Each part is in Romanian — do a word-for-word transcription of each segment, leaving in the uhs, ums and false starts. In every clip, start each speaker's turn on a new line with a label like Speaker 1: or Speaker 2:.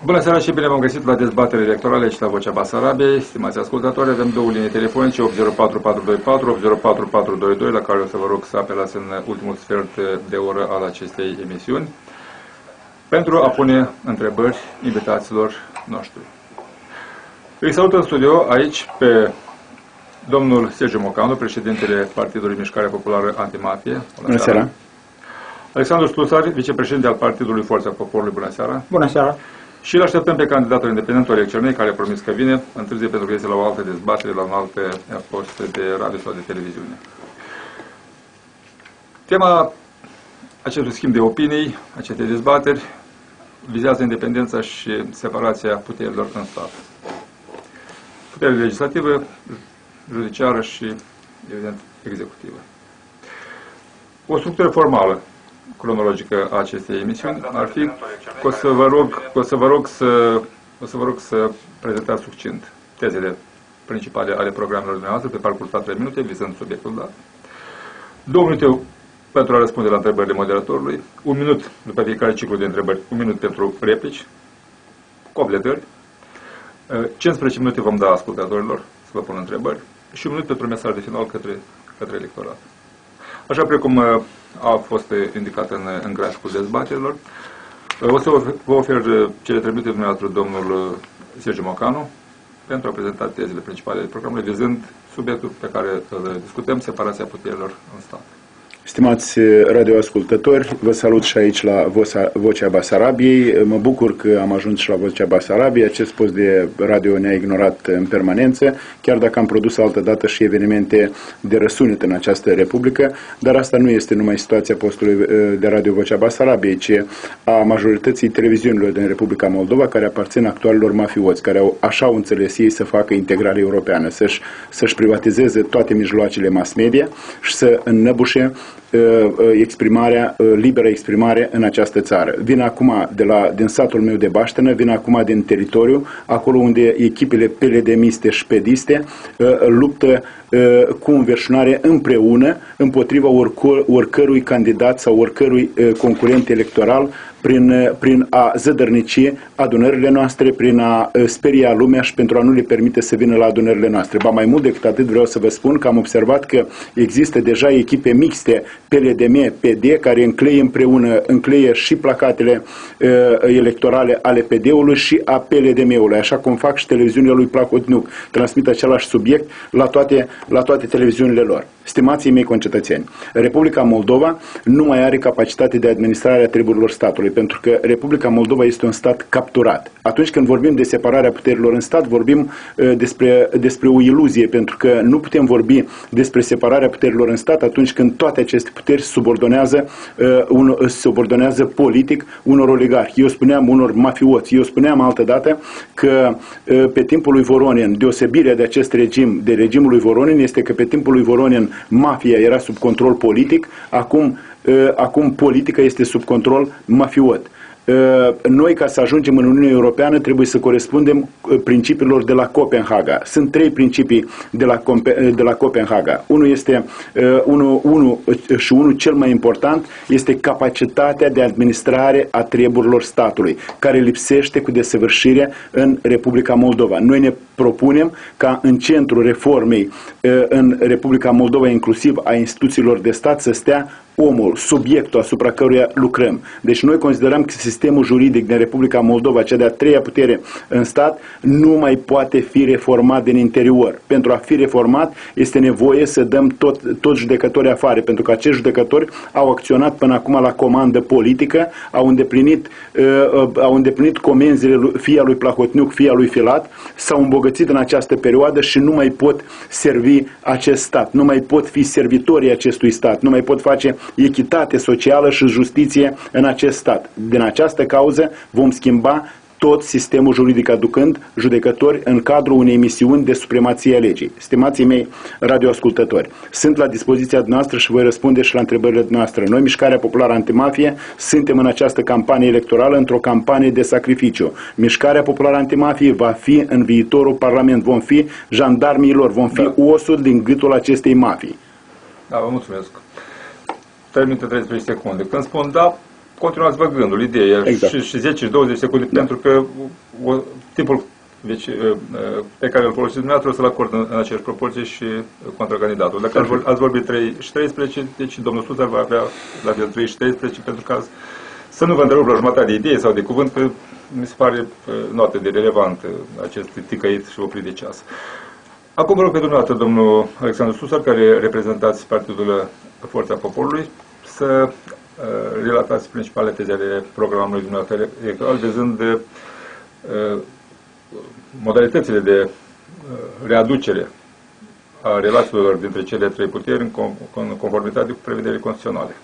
Speaker 1: Bună seara și bine v-am găsit la dezbatere electorale și la Vocea Basarabiei. Stimați ascultători, avem două linii telefonice, opt zero patru patru doi patru, opt zero patru patru doi doi, la care o să vă rog să apelați în ultimul sfert de oră al acestei emisiuni, pentru a pune întrebări invitaților noștri. Îi salut în studio aici pe domnul Sergiu Mocanu, președintele Partidului Mișcarea Populară Antimafie.
Speaker 2: Bună seara!
Speaker 1: Alexandru Slusari, vicepreședinte al Partidului Forța Poporului. Bună seara!
Speaker 3: Bună seara!
Speaker 1: Și îl așteptăm pe candidatul independent, Oleg Cernei, care a promis că vine, întârzie pentru că este la o altă dezbatere, la un alt post de radio sau de televiziune. Tema acestui schimb de opinii, acestei dezbateri, vizează independența și separația puterilor în stat. Puterea legislativă, judiciară și, evident, executivă. O structură formală, cronologică a acestei emisiuni ar fi că o să vă rog, o să vă rog să, o să vă rog să prezentați succint tezele principale ale programelor dumneavoastră pe parcurs de trei minute, vizând subiectul dat. Două minute pentru a răspunde la întrebările moderatorului, un minut după fiecare ciclu de întrebări, un minut pentru replici, completări, cincisprezece minute vom da ascultătorilor să vă pună întrebări și un minut pentru mesaj de final către, către electorat. Așa precum a fost indicat în, în graficul dezbaterilor, o să vă ofer cele trei minute dumneavoastră, domnul Sergiu Mocanu, pentru a prezenta tezele principale ale programului, vizând subiectul pe care îl discutăm, separația puterilor în stat.
Speaker 2: Stimați radioascultători, vă salut și aici la Vocea Basarabiei. Mă bucur că am ajuns și la Vocea Basarabiei. Acest post de radio ne-a ignorat în permanență, chiar dacă am produs altă dată și evenimente de răsunet în această republică, dar asta nu este numai situația postului de radio Vocea Basarabiei, ci a majorității televiziunilor din Republica Moldova, care aparțin actualilor mafioți, care au, așa au înțeles ei să facă integrare europeană, să-și să-și privatizeze toate mijloacele mass media și să înnăbușe exprimarea, liberă exprimare în această țară. Vin acum de la, din satul meu de Baștenă, vin acum din teritoriu, acolo unde echipele P L D-miste și pediste luptă cu înverșunare împreună împotriva oricor, oricărui candidat sau oricărui concurent electoral prin, prin a zădărnici adunările noastre, prin a speria lumea și pentru a nu le permite să vină la adunările noastre. Ba mai mult decât atât vreau să vă spun că am observat că există deja echipe mixte P L D M P D care încleie împreună, încleie și placatele uh, electorale ale P D-ului și a P L D M-ului, așa cum fac și televiziunile lui Plahotniuc, transmit același subiect la toate, la toate televiziunile lor. Stimații mei concetățeni, Republica Moldova nu mai are capacitate de administrare a treburilor statului, pentru că Republica Moldova este un stat capturat. Atunci când vorbim de separarea puterilor în stat, vorbim uh, despre, despre o iluzie, pentru că nu putem vorbi despre separarea puterilor în stat atunci când toate aceste puteri subordonează, uh, un, subordonează politic unor oligarhi. Eu spuneam unor mafioți. Eu spuneam altădată că uh, pe timpul lui Voronin, deosebirea de acest regim, de regimul lui Voronin, este că pe timpul lui Voronin mafia era sub control politic, acum, uh, acum politica este sub control mafiot. Noi, ca să ajungem în Uniunea Europeană, trebuie să corespundem principiilor de la Copenhaga. Sunt trei principii de la, de la Copenhaga. Unul este, unul, unul și unul cel mai important este capacitatea de administrare a treburilor statului, care lipsește cu desăvârșire în Republica Moldova. Noi ne propunem ca în centrul reformei în Republica Moldova, inclusiv a instituțiilor de stat, să stea omul, subiectul asupra căruia lucrăm. Deci noi considerăm că sistemul juridic din Republica Moldova, cea de-a treia putere în stat, nu mai poate fi reformat din interior. Pentru a fi reformat este nevoie să dăm tot, toți judecătorii afară, pentru că acești judecători au acționat până acum la comandă politică, au îndeplinit, uh, au îndeplinit comenzile lui, fie a lui Plahotniuc, fie a lui Filat, s-au îmbogățit în această perioadă și nu mai pot servi acest stat, nu mai pot fi servitorii acestui stat, nu mai pot face echitate socială și justiție în acest stat. Din această cauză vom schimba tot sistemul juridic, aducând judecători în cadrul unei misiuni de supremație a legii. Stimații mei radioascultători, sunt la dispoziția noastră și voi răspunde și la întrebările noastre. Noi, Mișcarea Populară Antimafie, suntem în această campanie electorală într-o campanie de sacrificiu. Mișcarea Populară Antimafie va fi în viitorul Parlament, vom fi jandarmii lor, vom fi da. osul din gâtul acestei mafii.
Speaker 1: Da, vă mulțumesc. trei minute treizeci secunde. Când spun da, continuați vă gândul, ideea,
Speaker 2: exact.
Speaker 1: și, și zece douăzeci secunde, da. Pentru că o, timpul deci, pe care îl folosiți dumneavoastră o să-l acord în, în aceeași proporție și contra candidatul. Dacă ați, ați vorbit trei și treisprezece, deci domnul Suzar va avea la fel trei și treisprezece, pentru că să nu vă întrerup la jumătate de idee sau de cuvânt, că mi se pare notă de relevant acest ticăit și oprit de ceas. Acum vă rog pe dumneavoastră, domnul Alexandru Susar, care reprezentați Partidul Forța Poporului, să uh, relatați principalele teze ale programului dumneavoastră electoral, vizând de uh, modalitățile de uh, readucere a relațiilor dintre cele trei puteri în, com în conformitate cu prevederile constituționale.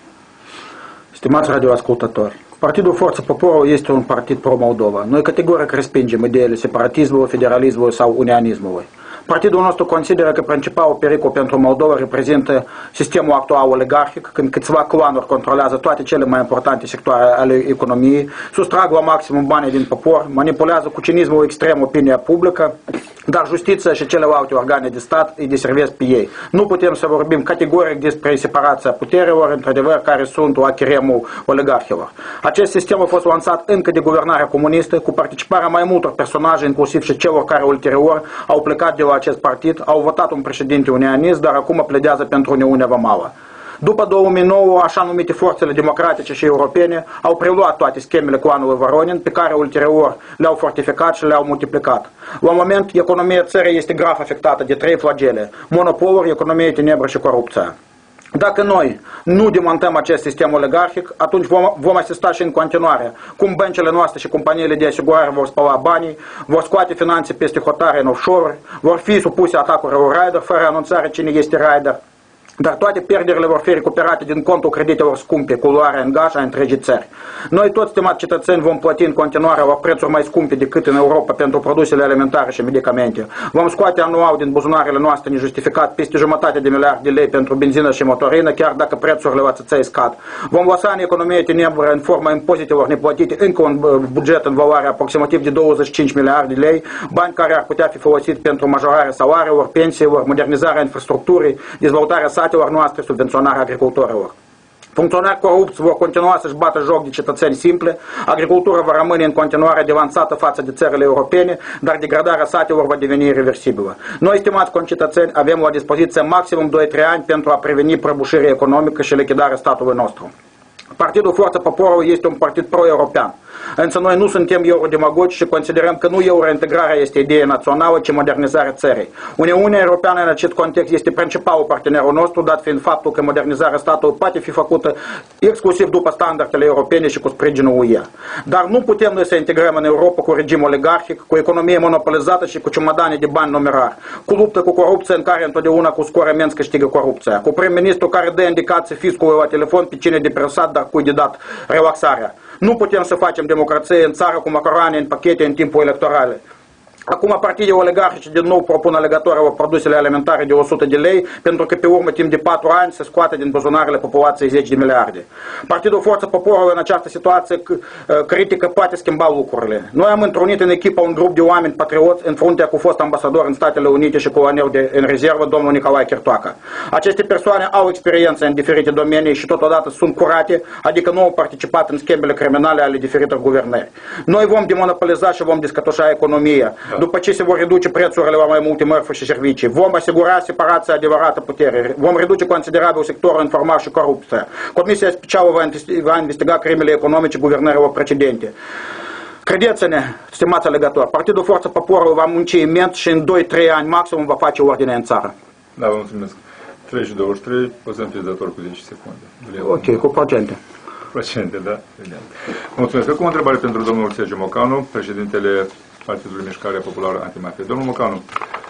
Speaker 3: Stimați radioascultători, Partidul Forța Poporului este un partid pro-Moldova. Noi categoric respingem ideile separatismului, federalismului sau unianismului. Partidul nostru consideră că principalul pericol pentru Moldova reprezintă sistemul actual oligarhic, când câțiva clanuri controlează toate cele mai importante sectoare ale economiei, sustrag la maximum banii din popor, manipulează cu cinismul extrem opinia publică, dar justiția și celelalte organe de stat îi deservesc pe ei. Nu putem să vorbim categoric despre separația puterilor, într-adevăr, care sunt la cheremul oligarhilor. Acest sistem a fost lansat încă de guvernarea comunistă, cu participarea mai multor personaje, inclusiv și celor care ulterior au plecat de la acest partid, au votat un președinte unianist, dar acum pledează pentru Uniunea Vamală. După două mii nouă, așa numite forțele democratice și europene au preluat toate schemele clanului Voronin, pe care ulterior le-au fortificat și le-au multiplicat. La moment, economia țării este grav afectată de trei flagele: monopoluri, economie tenebră și corupția. Dacă noi nu demontăm acest sistem oligarhic, atunci vom, vom asista și în continuare cum băncile noastre și companiile de asigurare vor spăla banii, vor scoate finanțe peste hotare în offshore, vor fi supuse atacurilor rider fără anunțare cine este rider. Dar toate pierderile vor fi recuperate din contul creditelor scumpe cu luarea în gaj a întregii țări. Noi toți, stimați cetățeni, vom plăti în continuare la prețuri mai scumpe decât în Europa pentru produsele alimentare și medicamente. Vom scoate anual din buzunarele noastre nejustificat peste jumătate de miliarde de lei pentru benzină și motorină, chiar dacă prețurile la țăței scad. Vom lăsa în economie tenebră în forma impozitelor neplătite încă un buget în valoare aproximativ de douăzeci și cinci miliarde de lei, bani care ar putea fi folosiți pentru majorarea salariilor, pensiilor, modernizarea infrastructurii, dezvoltarea satelor noastre, subvenționarea agricultorilor. Funcționari corupți vor continua să-și bată joc de cetățeni simple, agricultura va rămâne în continuare devansată față de țările europene, dar degradarea satelor va deveni irreversibilă. Noi, stimați concetățeni, avem la dispoziție maximum doi trei ani pentru a preveni prăbușirea economică și lichidarea statului nostru. Partidul Forța Poporului este un partid pro-european. Însă noi nu suntem eurodemagogi și considerăm că nu eurointegrarea este ideea națională, ci modernizarea țării. Uniunea Europeană în acest context este principalul partenerul nostru, dat fiind faptul că modernizarea statului poate fi făcută exclusiv după standardele europene și cu sprijinul U E. Dar nu putem noi să integrăm în Europa cu regim oligarhic, cu economie monopolizată și cu ciumadane de bani numerar, cu luptă cu corupție în care întotdeauna cu scor imens câștigă corupția, cu prim-ministru care dă indicații fiscului la telefon pe cine depresat, dar cui de dat relaxarea. Nu putem să facem democrație în țară cu macaroane în pachete în timpul electoral. Acum partidele oligarhice din nou propun alegatoare la produsele alimentare de o sută de lei, pentru că pe urmă timp de patru ani se scoate din buzunarele populației zece de miliarde. Partidul Forța Poporului în această situație critică poate schimba lucrurile. Noi am întrunit în echipă un grup de oameni patrioți în fruntea cu fost ambasador în Statele Unite și colonel de, în rezervă, domnul Nicolae Chirtoacă. Aceste persoane au experiență în diferite domenii și totodată sunt curate, adică nu au participat în schemele criminale ale diferitor guvernări. Noi vom demonopoliza și vom descătușa economia. După ce se vor reduce prețurile la mai multe mărfuri și servicii, vom asigura separația adevărată puterii, vom reduce considerabil sectorul informal și corupția. Comisia specială va investiga crimele economice guvernărilor precedente. Credeți-ne, stimați alegători, Partidul Forța Poporului va munci imens și în doi trei ani maximum va face ordine în țară.
Speaker 1: Da, vă mulțumesc. trei și douăzeci și trei, o să îmi dator cu zece secunde.
Speaker 3: Ok, cu procente.
Speaker 1: Procente, da. Mulțumesc. Acum o întrebare pentru domnul Sergiu Mocanu, președintele Partidului Mișcarea Populară Antimafie. Domnul Mocanu,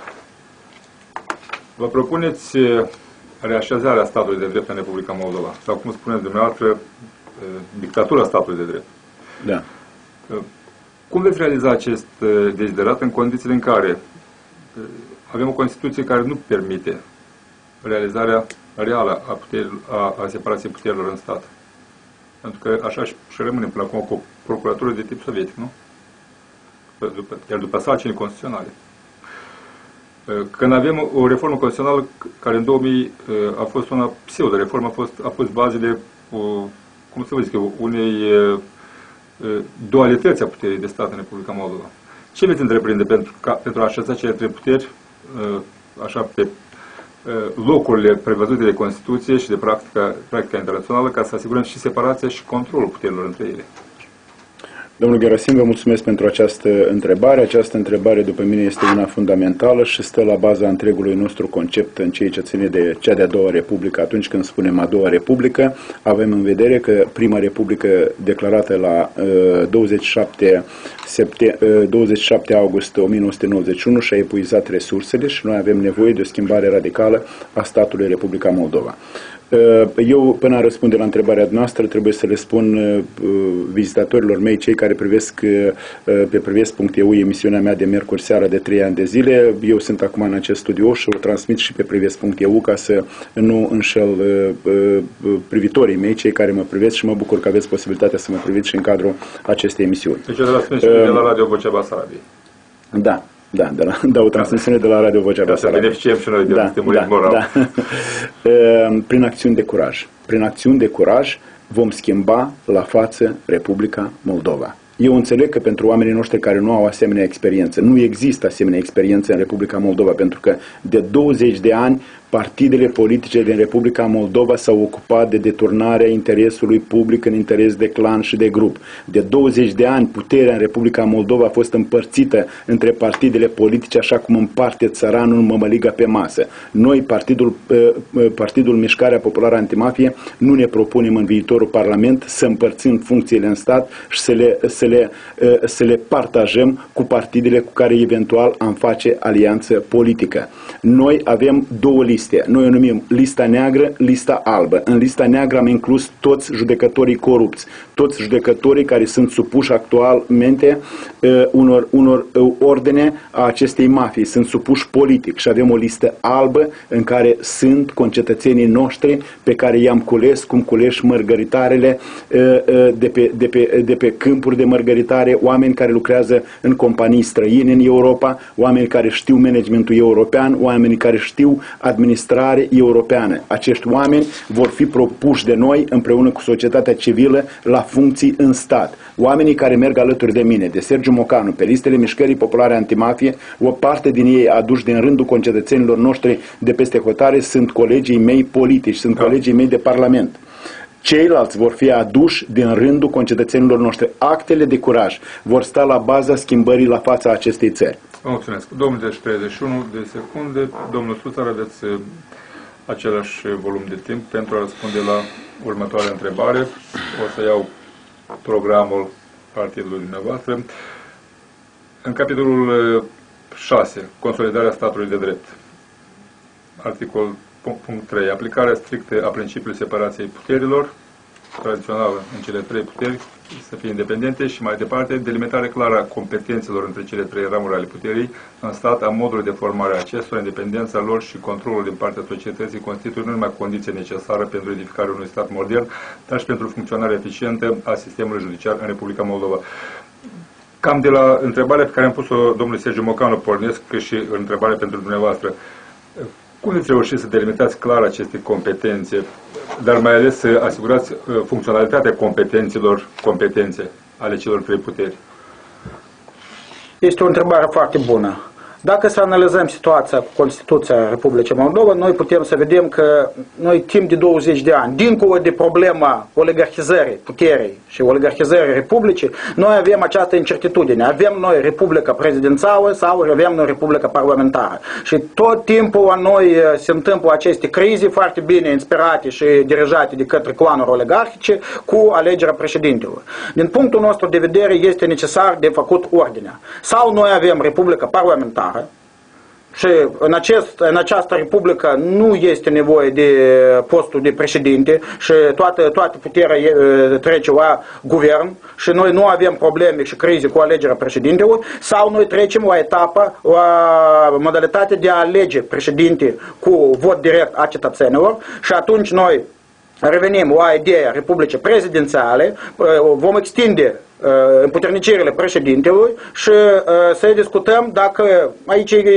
Speaker 1: vă propuneți reașezarea statului de drept în Republica Moldova, sau cum spuneți dumneavoastră, dictatura statului de drept.
Speaker 2: Da.
Speaker 1: Cum veți realiza acest deziderat în condițiile în care avem o Constituție care nu permite realizarea reală a, puterii, a, a separației puterilor în stat? Pentru că așa și rămânem până acum cu o procuratură de tip sovietic, nu? După, chiar după sarcini constituționale. Când avem o reformă constituțională care în două mii a fost una pseudo-reformă, a, fost, a pus bazele cum să vă zic eu, unei dualități a puterii de stat în Republica Moldova. Ce veți întreprinde pentru, ca, pentru a așeza cele trei puteri așa pe locurile prevăzute de Constituție și de practica, practica internațională ca să asigurăm și separația și controlul puterilor între ele?
Speaker 2: Domnul Gerasim, vă mulțumesc pentru această întrebare. Această întrebare, după mine, este una fundamentală și stă la baza întregului nostru concept în ceea ce ține de cea de-a doua Republică. Atunci când spunem a doua Republică, avem în vedere că prima Republică declarată la uh, douăzeci și șapte august o mie nouă sute nouăzeci și unu și-a epuizat resursele și noi avem nevoie de o schimbare radicală a statului Republica Moldova. Eu, până a răspunde la întrebarea noastră, trebuie să le spun vizitatorilor mei, cei care privesc pe privesc punct e u emisiunea mea de miercuri seara de trei ani de zile. Eu sunt acum în acest studio și o transmit și pe privesc punct e u ca să nu înșel privitorii mei, cei care mă privesc, și mă bucur că aveți posibilitatea să mă priviți și în cadrul acestei emisiuni.
Speaker 1: Deci eu de la, de la Radio Vocea Basarabiei.
Speaker 2: Da. Da, de la, da, o transmisiune de la Radio Vocea Basarabiei.
Speaker 1: Să beneficiem și noi de
Speaker 2: da,
Speaker 1: stimulant
Speaker 2: da,
Speaker 1: moral.
Speaker 2: Da. Prin acțiuni de curaj. Prin acțiuni de curaj vom schimba la față Republica Moldova. Eu înțeleg că pentru oamenii noștri care nu au asemenea experiență, nu există asemenea experiență în Republica Moldova, pentru că de douăzeci de ani partidele politice din Republica Moldova s-au ocupat de deturnarea interesului public în interes de clan și de grup. De douăzeci de ani puterea în Republica Moldova a fost împărțită între partidele politice așa cum împarte țăranul mămăliga pe masă. Noi, Partidul, Partidul Mișcarea Populară Antimafie, nu ne propunem în viitorul Parlament să împărțim funcțiile în stat și să le, să le, să le partajăm cu partidele cu care eventual am face alianță politică. Noi avem două liste. Noi o numim lista neagră, lista albă. În lista neagră am inclus toți judecătorii corupți, toți judecătorii care sunt supuși actualmente uh, unor, unor uh, ordine a acestei mafii, sunt supuși politic, și avem o listă albă în care sunt concetățenii noștri pe care i-am cules, cum culeși mărgăritarele uh, uh, de, pe, de, pe, de pe câmpuri de mărgăritare, oameni care lucrează în companii străine în Europa, oameni care știu managementul european, oameni care știu administrare europeană. Acești oameni vor fi propuși de noi împreună cu societatea civilă la funcții în stat. Oamenii care merg alături de mine, de Sergiu Mocanu, pe listele Mișcării Populare Antimafie, o parte din ei aduși din rândul concetățenilor noștri de peste hotare, sunt colegii mei politici, sunt da. colegii mei de Parlament. Ceilalți vor fi aduși din rândul concetățenilor noștri. Actele de curaj vor sta la baza schimbării la fața acestei țări.
Speaker 1: Vă mulțumesc. douăzeci și treizeci și unu de secunde. Domnul Suțar, aveți același volum de timp pentru a răspunde la următoarea întrebare. O să iau programul partidului dumneavoastră. În capitolul șase, consolidarea statului de drept. Articol punct trei. Aplicarea strictă a principiului separației puterilor, tradițională în cele trei puteri, să fie independente, și mai departe, delimitare clară a competențelor între cele trei ramuri ale puterii în stat, a modului de formare a acestora, independența lor și controlul din partea societății constituie nu numai condiție necesară pentru edificarea unui stat modern, dar și pentru funcționarea eficientă a sistemului judiciar în Republica Moldova. Cam de la întrebarea pe care am pus-o domnului Sergiu Mocanu pornesc și întrebarea pentru dumneavoastră. Cum veți reuși să delimitați clar aceste competențe, dar mai ales să asigurați funcționalitatea competențelor, competențe ale celor trei puteri?
Speaker 3: Este o întrebare foarte bună. Dacă să analizăm situația cu Constituția Republicii Moldova, noi putem să vedem că noi timp de douăzeci de ani, dincolo de problema oligarhizării puterii și oligarhizării Republicii, noi avem această incertitudine. Avem noi Republica prezidențială sau avem noi Republica parlamentară. Și tot timpul la noi se întâmplă aceste crize foarte bine inspirate și dirijate de către clanuri oligarhice cu alegerea președintelui. Din punctul nostru de vedere este necesar de făcut ordinea. Sau noi avem Republica parlamentară, și în, acest, în această republică nu este nevoie de postul de președinte și toată, toată puterea trece la guvern și noi nu avem probleme și crize cu alegerea președintelui, sau noi trecem la etapa, la modalitatea de a alege președinte cu vot direct a cetățenilor și atunci noi revenim la ideea Republicii prezidențiale, vom extinde împuternicirile președintelui și să discutăm dacă, aici e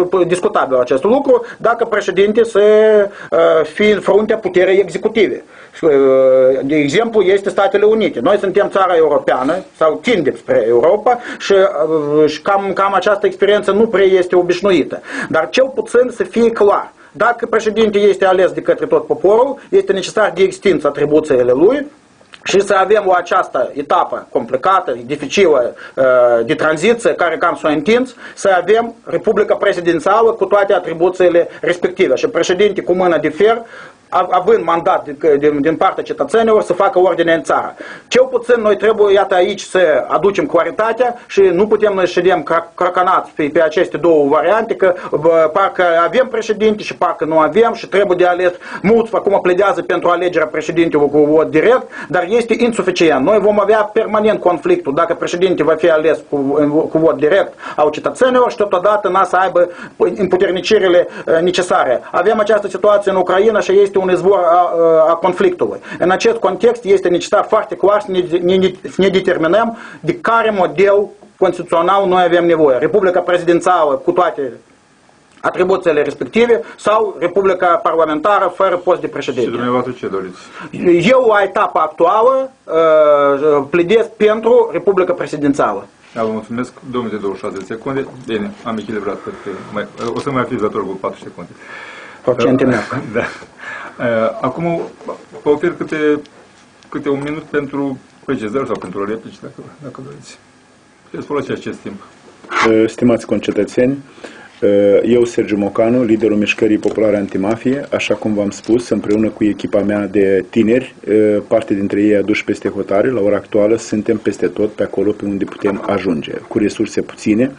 Speaker 3: discutabil acest lucru, dacă președinte să fie în fruntea puterii executive. De exemplu, este Statele Unite. Noi suntem țara europeană sau tindem spre Europa și, și cam, cam această experiență nu prea este obișnuită. Dar cel puțin să fie clar. Dacă președintele este ales de către tot poporul, este necesar de extins atribuțiile lui și să avem o această etapă complicată, dificilă, de tranziție, care cam s-a întins, să avem Republica Prezidențială cu toate atribuțiile respective. Și președinte cu mână de fer, având mandat din, din partea cetățenilor, să facă ordine în țară. Cel puțin noi trebuie, iată aici, să aducem claritatea și nu putem noi ședem cracanați pe, pe aceste două variante, că bă, parcă avem președinte și parcă nu avem și trebuie de ales. Mulți acum pledează pentru alegerea președintelui cu vot direct, dar este insuficient. Noi vom avea permanent conflictul dacă președintele va fi ales cu, cu vot direct al cetățenilor și totodată n-a să aibă împuternicirile necesare. Avem această situație în Ucraina și este un izvor a, a conflictului. În acest context este necesar foarte clar să ne, ne, să ne determinăm de care model constituțional noi avem nevoie. Republica prezidențială cu toate atribuțiile respective sau Republica parlamentară fără post de președinte.
Speaker 1: Și dumneavoastră ce doriți?
Speaker 3: Eu, la etapa actuală, pledez pentru Republica prezidențială.
Speaker 1: Da, vă mulțumesc. două minute douăzeci și șase de secunde. Bine, am echilibrat. Mai, o să mai fiți dator cu patru secunde.
Speaker 3: Procentul meu.
Speaker 1: Da. Acum vă ofer câte, câte un minut pentru precizări sau pentru replici, dacă, dacă doriți. Puteți folosi acest timp.
Speaker 2: Stimați concetățeni, eu, Sergiu Mocanu, liderul Mișcării Populare Antimafie, așa cum v-am spus, împreună cu echipa mea de tineri, parte dintre ei aduși peste hotare, la ora actuală suntem peste tot pe acolo pe unde putem ajunge, cu resurse puține.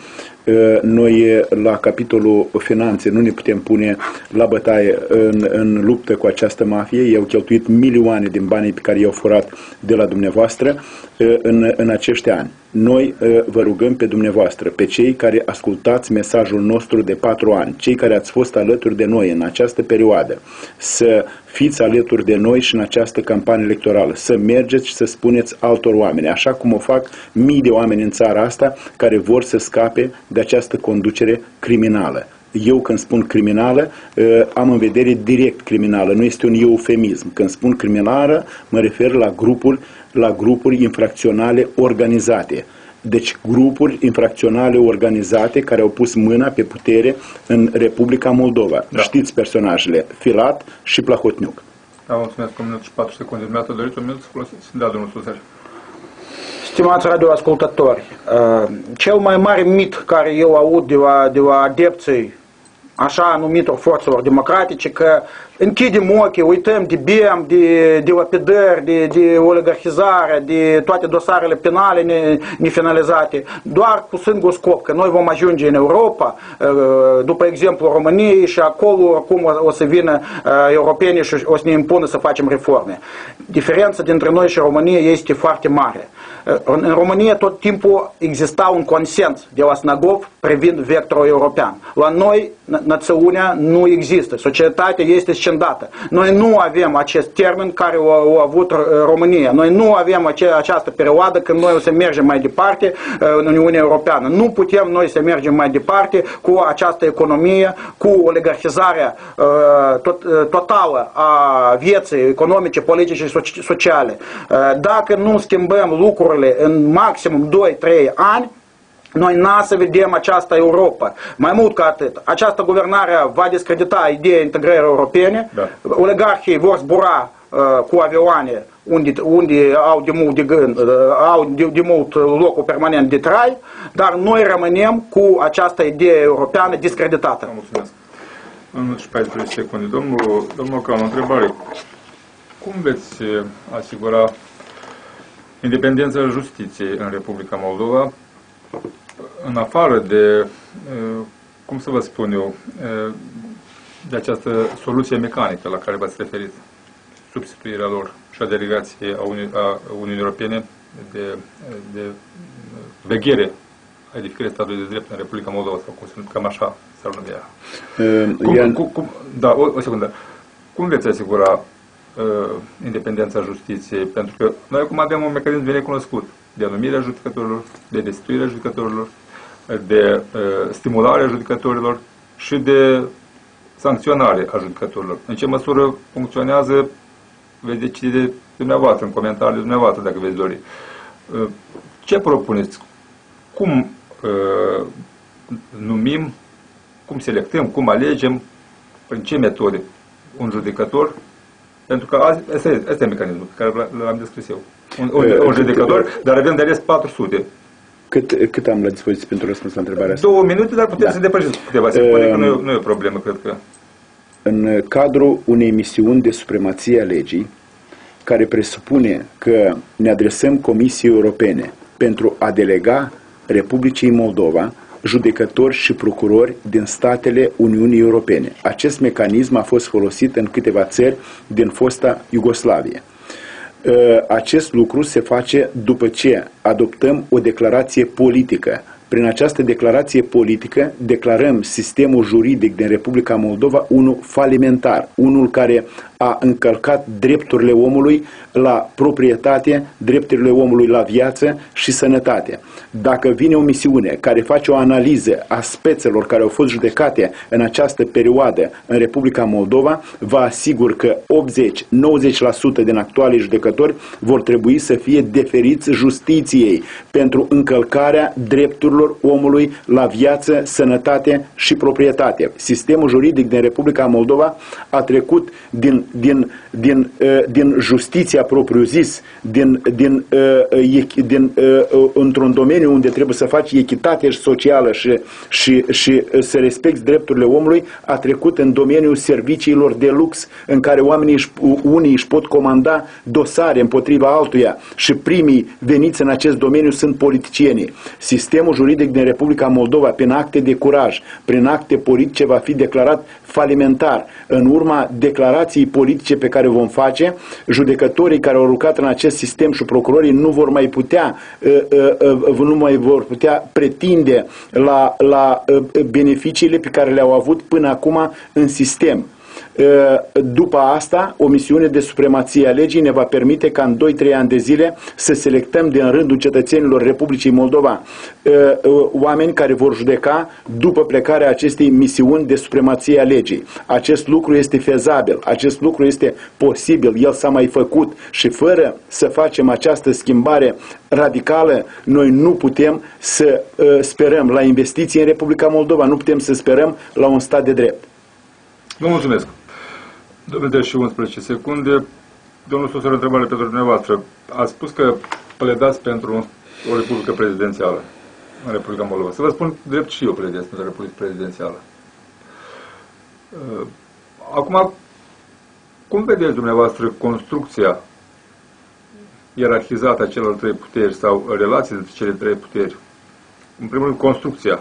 Speaker 2: Noi, la capitolul finanțe, nu ne putem pune la bătaie în, în luptă cu această mafie. Ei au cheltuit milioane din banii pe care i-au furat de la dumneavoastră în, în acești ani. Noi vă rugăm pe dumneavoastră, pe cei care ascultați mesajul nostru de patru ani, cei care ați fost alături de noi în această perioadă, să fiți alături de noi și în această campanie electorală, să mergeți și să spuneți altor oameni, așa cum o fac mii de oameni în țara asta care vor să scape de această conducere criminală. Eu când spun criminală, am în vedere direct criminală, nu este un eufemism. Când spun criminală, mă refer la grupuri, la grupuri infracționale organizate. Deci grupuri infracționale organizate care au pus mâna pe putere în Republica Moldova. Da. Știți personajele, Filat și Plahotniuc.
Speaker 1: Da, mulțumesc, un minut și patru secunde. Dumneavoastră doriți un minut să folosiți? Da, domnul Susar.
Speaker 3: Stimați radioascultători, cel mai mare mit care eu aud de la, de la adepții așa numitor forțelor democratice, că închidem ochii, uităm de B E M, de, de lapidări, de, de oligarhizare, de toate dosarele penale nefinalizate, doar cu singur scop, că noi vom ajunge în Europa, după exemplu României, și acolo acum o să vină europenii și o să ne impună să facem reforme. Diferența dintre noi și România este foarte mare. În România tot timpul exista un consens de la Snagov privind vectorul european. La noi, națiunea nu există, societatea este scindată. Noi nu avem acest termen care a avut România. Noi nu avem ace această perioadă când noi o să mergem mai departe în Uniunea Europeană. Nu putem noi să mergem mai departe cu această economie, cu oligarhizarea tot, totală a vieții economice, politice și sociale. Dacă nu schimbăm lucrurile în maximum doi trei ani, noi n-a să vedem această Europa. Mai mult ca atât, această guvernare va discredita ideea integrării europene, da. Oligarhii vor zbura uh, cu avioane unde, unde au, de mult de gând, uh, au de, de mult locul permanent de trai, dar noi rămânem cu această idee europeană discreditată.
Speaker 1: Mulțumesc. În paisprezece secunde. Domnul, domnul Can, o întrebare. Cum veți asigura independența justiției în Republica Moldova, în afară de, cum să vă spun eu, de această soluție mecanică la care v-ați referit, substituirea lor și a delegației a, Uni a Uniunii Europene de, de veghere a edificării statului de drept în Republica Moldova, sau cum, cam așa s-ar numea. Uh, cum, cum, cum, da, o, o secundă. Cum veți asigura uh, independența justiției? Pentru că noi acum avem un mecanism bine cunoscut de anumirea judecătorilor, de destituirea judecătorilor, de uh, stimularea judecătorilor și de sancționare a judecătorilor. În ce măsură funcționează veți decide dumneavoastră, în comentariile dumneavoastră, dacă veți dori. Ce propuneți? Cum uh, numim, cum selectăm, cum alegem, prin ce metode un judecător? Pentru că azi, asta este, asta e mecanismul pe care l-am descris eu. Un, un, un judecător, dar avem de ales patru sute.
Speaker 2: Cât, cât am la dispoziție pentru răspuns la întrebarea asta?
Speaker 1: Două minute, dar putem da. să depășim câteva secunde, uh, că nu e, nu e o problemă, cred că.
Speaker 2: În cadrul unei misiuni de supremație a legii, care presupune că ne adresăm Comisiei Europene pentru a delega Republicii Moldova judecători și procurori din statele Uniunii Europene. Acest mecanism a fost folosit în câteva țări din fosta Iugoslavie. Acest lucru se face după ce adoptăm o declarație politică. Prin această declarație politică declarăm sistemul juridic din Republica Moldova unul falimentar, unul care a încălcat drepturile omului la proprietate, drepturile omului la viață și sănătate. Dacă vine o misiune care face o analiză a spețelor care au fost judecate în această perioadă în Republica Moldova, vă asigur că optzeci la nouăzeci la sută din actualii judecători vor trebui să fie deferiți justiției pentru încălcarea drepturilor omului la viață, sănătate și proprietate. Sistemul juridic din Republica Moldova a trecut din din, din, uh, din justiția propriu-zis, din, din, uh, din, uh, într-un domeniu unde trebuie să faci echitate socială și, și, și să respecti drepturile omului, a trecut în domeniul serviciilor de lux, în care oamenii își, unii își pot comanda dosare împotriva altuia și primii veniți în acest domeniu sunt politicienii. Sistemul juridic din Republica Moldova, prin acte de curaj, prin acte politice, va fi declarat falimentar. În urma declarației politice pe care o vom face, judecătorii care au lucrat în acest sistem și procurorii nu vor mai putea nu mai vor putea pretinde la, la beneficiile pe care le-au avut până acum în sistem. După asta, o misiune de supremație a legii ne va permite ca în doi trei ani de zile să selectăm din rândul cetățenilor Republicii Moldova oameni care vor judeca după plecarea acestei misiuni de supremație a legii. Acest lucru este fezabil, acest lucru este posibil, el s-a mai făcut și fără să facem această schimbare radicală, noi nu putem să sperăm la investiții în Republica Moldova, nu putem să sperăm la un stat de drept.
Speaker 1: Vă mulțumesc. Domnule, și unsprezece secunde. Domnul Susăr, o întrebare pentru dumneavoastră. Ați spus că pledați pentru o republică prezidențială în Republica Moldova. Să vă spun drept, și eu pledez pentru o republică prezidențială. Acum, cum vedeți dumneavoastră construcția ierarhizată a celor trei puteri sau relații dintre cele trei puteri? În primul rând, construcția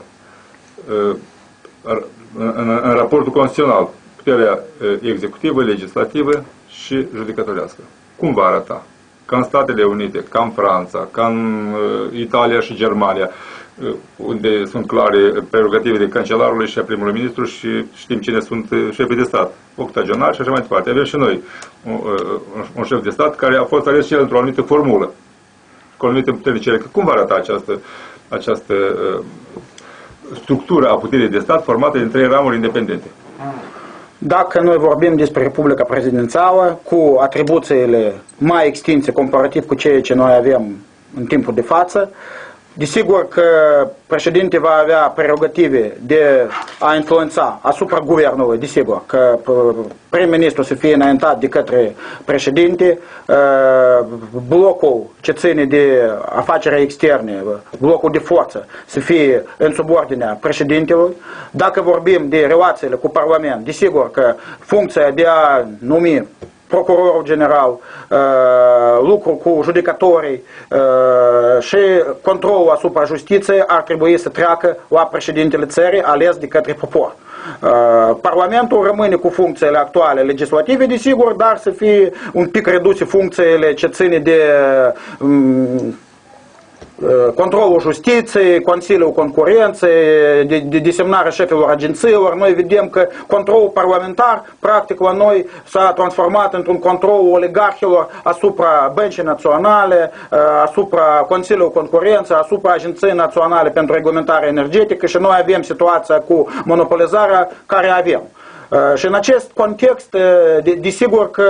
Speaker 1: în, în, în raportul constituțional, puterea executivă, legislativă și judecătorească. Cum va arăta? Ca în Statele Unite, ca în Franța, ca în uh, Italia și Germania, uh, unde sunt clare prerogative de cancelarului și a primului ministru și știm cine sunt șefii de stat, octagonal și așa mai departe. Avem și noi un, uh, un șef de stat care a fost ales și el într-o anumită formulă, cu anumite puteri cerecă. Cum va arăta această, această uh, structură a puterii de stat formată din trei ramuri independente?
Speaker 3: Dacă noi vorbim despre Republica Prezidențială, cu atribuțiile mai extinse comparativ cu ceea ce noi avem în timpul de față, desigur că președinte va avea prerogative de a influența asupra guvernului, desigur că prim-ministru să fie înaintat de către președinte, blocul ce ține de afaceri externe, blocul de forță să fie în subordinea președintelui. Dacă vorbim de relațiile cu Parlament, desigur că funcția de a numi procurorul general, lucru cu judecătorii și controlul asupra justiției ar trebui să treacă la președintele țării ales de către popor. Parlamentul rămâne cu funcțiile actuale legislative, desigur, dar să fie un pic reduse funcțiile ce ține de controlul justiției, Consiliul Concurenței, de, de desemnarea șefilor agențiilor. Noi vedem că controlul parlamentar, practic, la noi s-a transformat într-un control oligarhilor asupra Băncii Naționale, asupra Consiliului Concurenței, asupra Agenției Naționale pentru Reglementare Energetică și noi avem situația cu monopolizarea care avem. Și în acest context, desigur că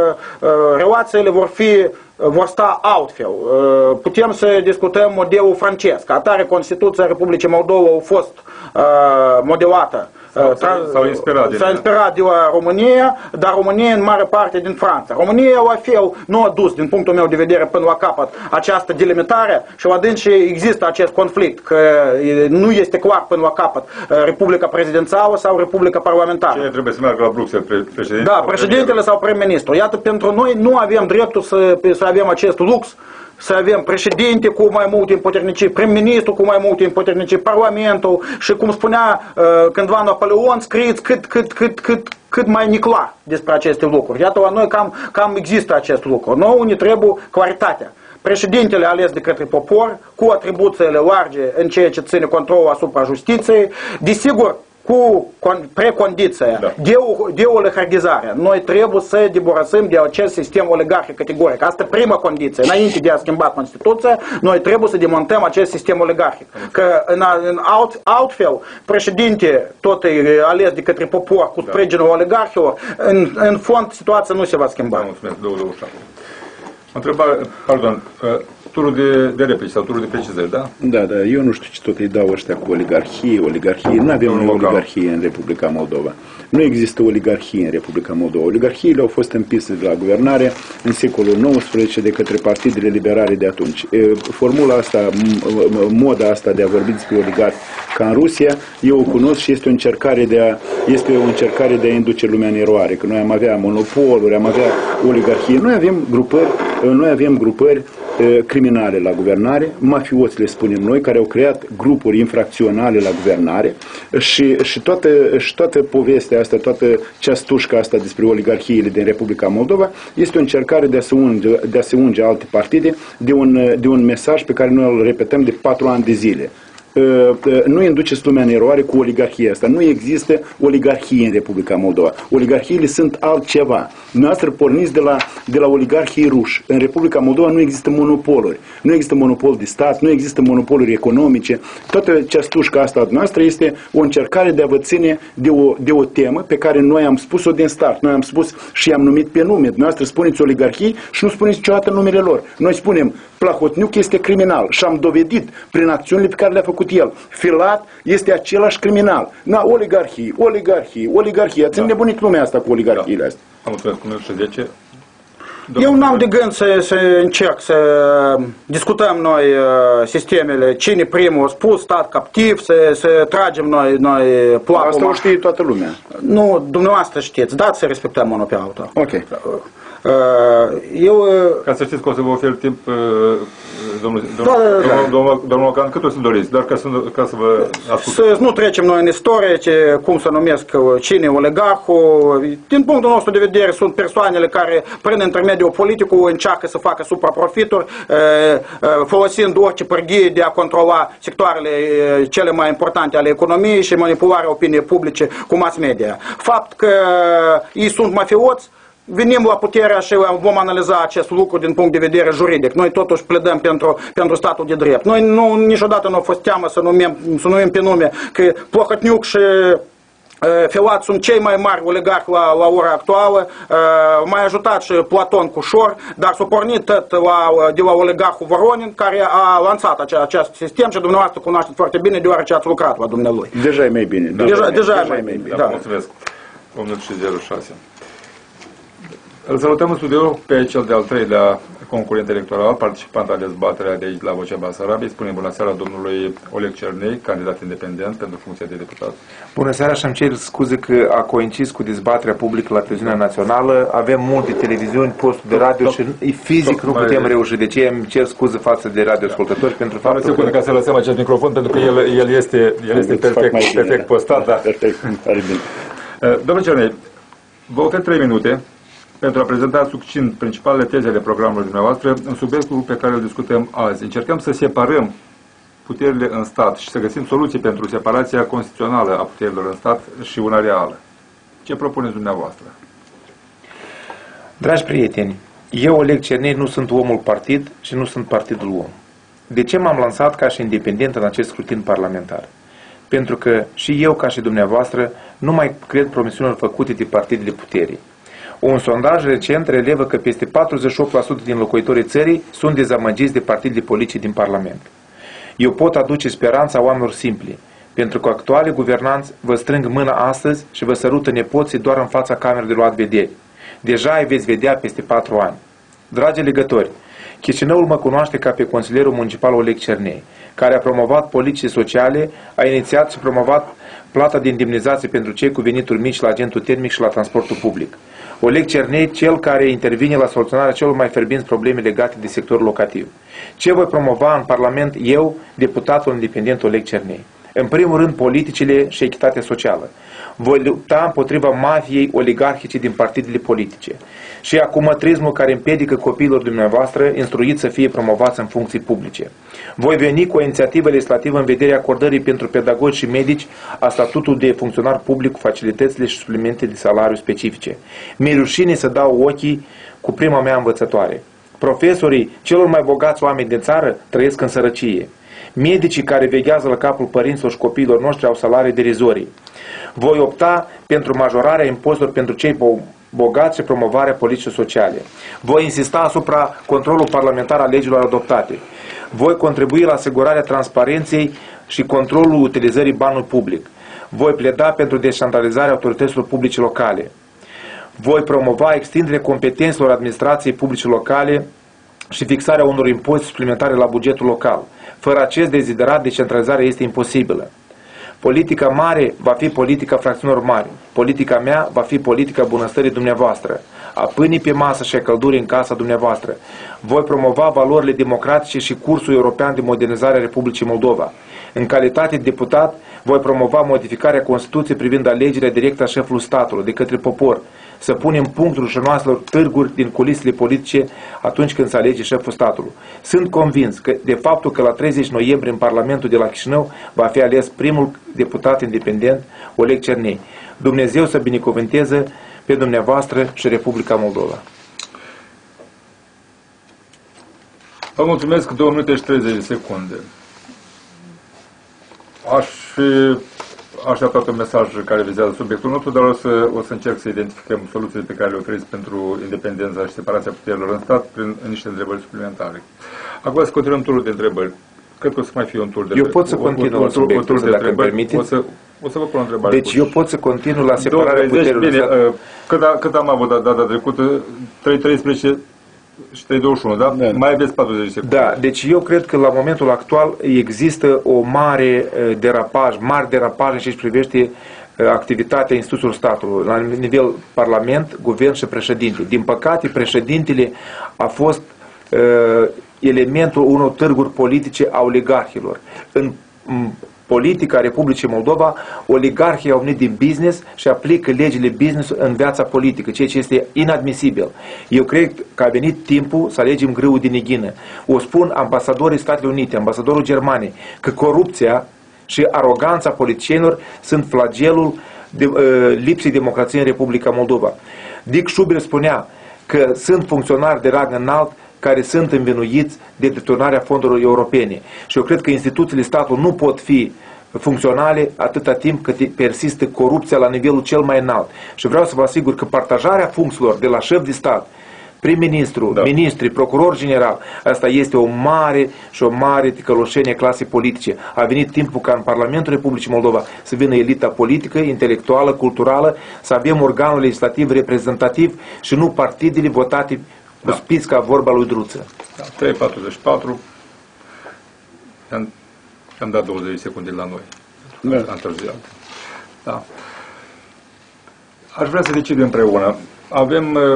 Speaker 3: relațiile vor fi vor sta altfel. Putem să discutăm modelul francez. Ca atare, Constituția Republicii Moldova a fost modelată.
Speaker 1: S-au inspirat,
Speaker 3: S-a inspirat de la România, dar România în mare parte din Franța. România, la fel, nu a dus, din punctul meu de vedere, până la capăt această delimitare și la dâns există acest conflict, că nu este clar până la capăt Republica Prezidențială sau Republica Parlamentară.
Speaker 1: Cine trebuie să meargă la Bruxelles? Președintele?
Speaker 3: Da, președintele sau prim-ministru. Iată, pentru noi nu avem dreptul să, să avem acest lux, să avem președinte cu mai multe împuterniciri, prim-ministru cu mai multe împuterniciri, parlamentul și, cum spunea uh, cândva Napoleon, scrieți cât, cât, cât, cât, cât mai neclar despre aceste lucruri. Iată, la noi cam, cam există acest lucru. Nouă ne trebuie claritatea. Președintele ales de către popor, cu atribuțiile large în ceea ce ține controlul asupra justiției, desigur, cu precondiția da. de, de oligarhizare. Noi trebuie să debarasăm de acest sistem oligarhic categoric. Asta e prima condiție. Înainte de a schimba Constituția, noi trebuie să demontăm acest sistem oligarhic. Că în, în alt, altfel, președinte tot e ales de către popor cu sprijinul da. oligarhilor, în, în fond situația nu se va schimba.
Speaker 1: Da, mulțumesc, două douăzeci și șapte. Întrebare, pardon, turul de, de replici sau turul de precizări, da?
Speaker 2: Da, da, eu nu știu ce tot îi dau ăștia cu oligarhie, oligarhie, nu avem o oligarhie în Republica Moldova. Nu există oligarhie în Republica Moldova. Oligarhiile au fost împinse de la guvernare în secolul nouăsprezece de către partidele liberale de atunci. Formula asta, moda asta de a vorbi despre oligarhi ca în Rusia, eu o cunosc și este o încercare de a, este o încercare de a induce lumea în eroare, că noi am avea monopoluri, am avea oligarhie. Noi avem grupări, noi avem grupări criminale la guvernare, mafioți le spunem noi, care au creat grupuri infracționale la guvernare și, și, toată, și toată povestea asta, toată ceastușca asta despre oligarhiile din Republica Moldova este o încercare de a se unge, de a se unge alte partide de un, de un mesaj pe care noi îl repetăm de patru ani de zile. Nu induceți lumea în eroare cu oligarhia asta. Nu există oligarhie în Republica Moldova. Oligarhiile sunt altceva. Noastră porniți de la, de la oligarhii ruși. În Republica Moldova nu există monopoluri. Nu există monopol de stat, nu există monopoluri economice. Toată ceastușca asta noastră este o încercare de a vă ține de o, de o temă pe care noi am spus-o din start. Noi am spus și am numit pe nume. Noastră spuneți oligarhii și nu spuneți niciodată numele lor. Noi spunem Plahotniuc este criminal și am dovedit prin acțiunile pe care le-a făcut el. Filat este același criminal. Na, oligarhii, oligarhii, oligarhii. Ați da. înnebunit lumea asta cu oligarhiile da. astea.
Speaker 1: Am mulțumesc, cum și zece.
Speaker 3: Eu n-am de gând să, să încerc să discutăm noi sistemele, cine primul a spus, stat captiv, să, să tragem noi, noi placul.
Speaker 2: Asta o știe toată lumea.
Speaker 3: Nu, dumneavoastră știți, dați să respectăm unul pe altul.
Speaker 2: Ok.
Speaker 3: Eu...
Speaker 1: Ca să știți că o să vă ofer timp, domnul,
Speaker 3: da, da, da.
Speaker 1: domnul, domnul, domnul Ocan, cât o să doriți, doar ca să, ca să vă ascult.
Speaker 3: Să nu trecem noi în istorie, ce, cum să numesc cine oligarhul. Din punctul nostru de vedere sunt persoanele care, prin intermediul politicului, încearcă să facă supraprofituri, folosind orice pârghie de a controla sectoarele cele mai importante ale economiei și manipularea opiniei publice cu mass media. Fapt că ei sunt mafioți, venim la puterea și vom analiza acest lucru din punct de vedere juridic. Noi totuși pledăm pentru, pentru statul de drept. Noi nu, niciodată nu a fost teamă să numim, să numim pe nume că Plahotniuc și Filat sunt cei mai mari oligarhi la, la ora actuală. M-a ajutat și Platon Cușor, dar s-a pornit tot la, de la oligarhul Voronin, care a lansat acest, acest sistem și dumneavoastră cunoașteți foarte bine, deoarece ați lucrat la dumnealui.
Speaker 2: Deja e mai bine.
Speaker 3: Da, deja, deja e mai bine.
Speaker 1: Da,
Speaker 3: da.
Speaker 1: Mulțumesc. unu și zero șase. Îl salutăm în studio pe cel de-al treilea concurent electoral, participant la dezbaterea de aici la Vocea Basarabiei. Spunem bună seara domnului Oleg Cernei, candidat independent pentru funcția de deputat.
Speaker 4: Bună seara și îmi cer scuze că a coincis cu dezbaterea publică la televiziunea națională. Avem multe televiziuni, posturi de radio top, și fizic top, nu putem mai... reuși. De ce îmi cer scuze față de radioascultători da. pentru faptul
Speaker 1: secundă că... ca să lăsăm acest microfon, pentru că el, el este, el este perfect, bine, perfect postat. Da.
Speaker 2: Perfect, are bine.
Speaker 1: Domnul Cernei, vă ofer trei minute pentru a prezenta succint principalele teze ale programului dumneavoastră în subiectul pe care îl discutăm azi. Încercăm să separăm puterile în stat și să găsim soluții pentru separația constituțională a puterilor în stat și una reală. Ce propuneți dumneavoastră?
Speaker 4: Dragi prieteni, eu, Oleg Cernei, nu sunt omul partid și nu sunt partidul om. De ce m-am lansat ca și independent în acest scrutin parlamentar? pentru că și eu, ca și dumneavoastră, nu mai cred promisiunilor făcute de partidele puterii. Un sondaj recent relevă că peste patruzeci și opt la sută din locuitorii țării sunt dezamăgiți de partidele politice din Parlament. Eu pot aduce speranța oamenilor simpli, pentru că actualii guvernanți vă strâng mâna astăzi și vă sărută nepoții doar în fața camerei de luat vederi. Deja îi veți vedea peste patru ani. Dragi legători, Chișinăul mă cunoaște ca pe consilierul municipal Oleg Cernei, care a promovat politici sociale, a inițiat și promovat plata de indemnizație pentru cei cu venituri mici la agentul termic și la transportul public. Oleg Cernei, cel care intervine la soluționarea celor mai fierbinți probleme legate de sectorul locativ. Ce voi promova în Parlament eu, deputatul independent Oleg Cernei? În primul rând, politicile și echitatea socială. Voi lupta împotriva mafiei oligarhice din partidele politice și acumătrismul care împiedică copiilor dumneavoastră instruiți să fie promovați în funcții publice. Voi veni cu o inițiativă legislativă în vederea acordării pentru pedagogi și medici a statutul de funcționar public cu facilitățile și suplimente de salariu specifice. Mi-e rușine să dau ochii cu prima mea învățătoare. Profesorii celor mai bogați oameni din țară trăiesc în sărăcie. Medicii care veghează la capul părinților și copiilor noștri au salarii derizorii. Voi opta pentru majorarea impozitelor pentru cei bogați și promovarea politicii sociale. Voi insista asupra controlului parlamentar a legilor adoptate. Voi contribui la asigurarea transparenței și controlul utilizării banului public. Voi pleda pentru descentralizarea autorităților publice locale. Voi promova extinderea competențelor administrației publice locale și fixarea unor impozite suplimentare la bugetul local. Fără acest deziderat, decentralizarea este imposibilă. Politica mare va fi politica fracțiunilor mari. Politica mea va fi politica bunăstării dumneavoastră, a pâinii pe masă și a căldurii în casa dumneavoastră. Voi promova valorile democratice și cursul european de modernizare a Republicii Moldova. În calitate de deputat, voi promova modificarea Constituției privind alegerea directă a șefului statului de către popor, să punem punct rușinoaselor târguri din culisele politice atunci când se alege șeful statului. Sunt convins că de faptul că la treizeci noiembrie în Parlamentul de la Chișinău va fi ales primul deputat independent, Oleg Cernei. Dumnezeu să binecuvânteze pe dumneavoastră și Republica Moldova.
Speaker 1: Vă mulțumesc, două minute și treizeci de secunde. Aș așteptat un mesaj care vizează subiectul nostru, dar o să, o să încerc să identificăm soluțiile pe care le oferiți pentru independența și separația puterilor în stat prin niște întrebări suplimentare. Acum să continuăm turul de întrebări. Cred că o să mai fie un tur de
Speaker 4: Eu pot să continui la subiectul, dacă îmi permiteți.
Speaker 1: O să, o să vă pun o întrebare.
Speaker 4: Deci eu pot să continui la separarea puterilor
Speaker 1: în stat. Bine, cât, a, cât am avut data trecută? trei treisprezece și trei douăzeci și unu, da? da? Mai aveți patruzeci de secunde.
Speaker 4: Da, deci eu cred că la momentul actual există o mare derapaj, mari derapaje și privește activitatea instituțiilor statului, la nivel Parlament, Guvern și președinte. Din păcate, președintele a fost uh, elementul unor târguri politice a oligarhilor. În politica Republicii Moldova, oligarhii au venit din business și aplică legile business în viața politică, ceea ce este inadmisibil. Eu cred că a venit timpul să alegem grâul din neghină. O spun ambasadorii Statelor Unite, ambasadorul Germaniei, că corupția și aroganța politicienilor sunt flagelul de, uh, lipsei democrației în Republica Moldova. Dick Schubert spunea că sunt funcționari de rang înalt care sunt învinuiți de deturnarea fondurilor europene. Și eu cred că instituțiile statului nu pot fi funcționale atâta timp cât persistă corupția la nivelul cel mai înalt. Și vreau să vă asigur că partajarea funcțiilor de la șef de stat, prim-ministru, da. ministri, procuror general, asta este o mare și o mare ticăloșenie clasei politice. A venit timpul ca în Parlamentul Republicii Moldova să vină elita politică, intelectuală, culturală, să avem organul legislativ reprezentativ și nu partidele votate cu spiți ca vorba lui Druță.
Speaker 1: Da, trei patruzeci și patru. Am, am dat douăzeci de secunde la noi. Da. Am târziat. Da. Aș vrea să decidem împreună. Avem uh,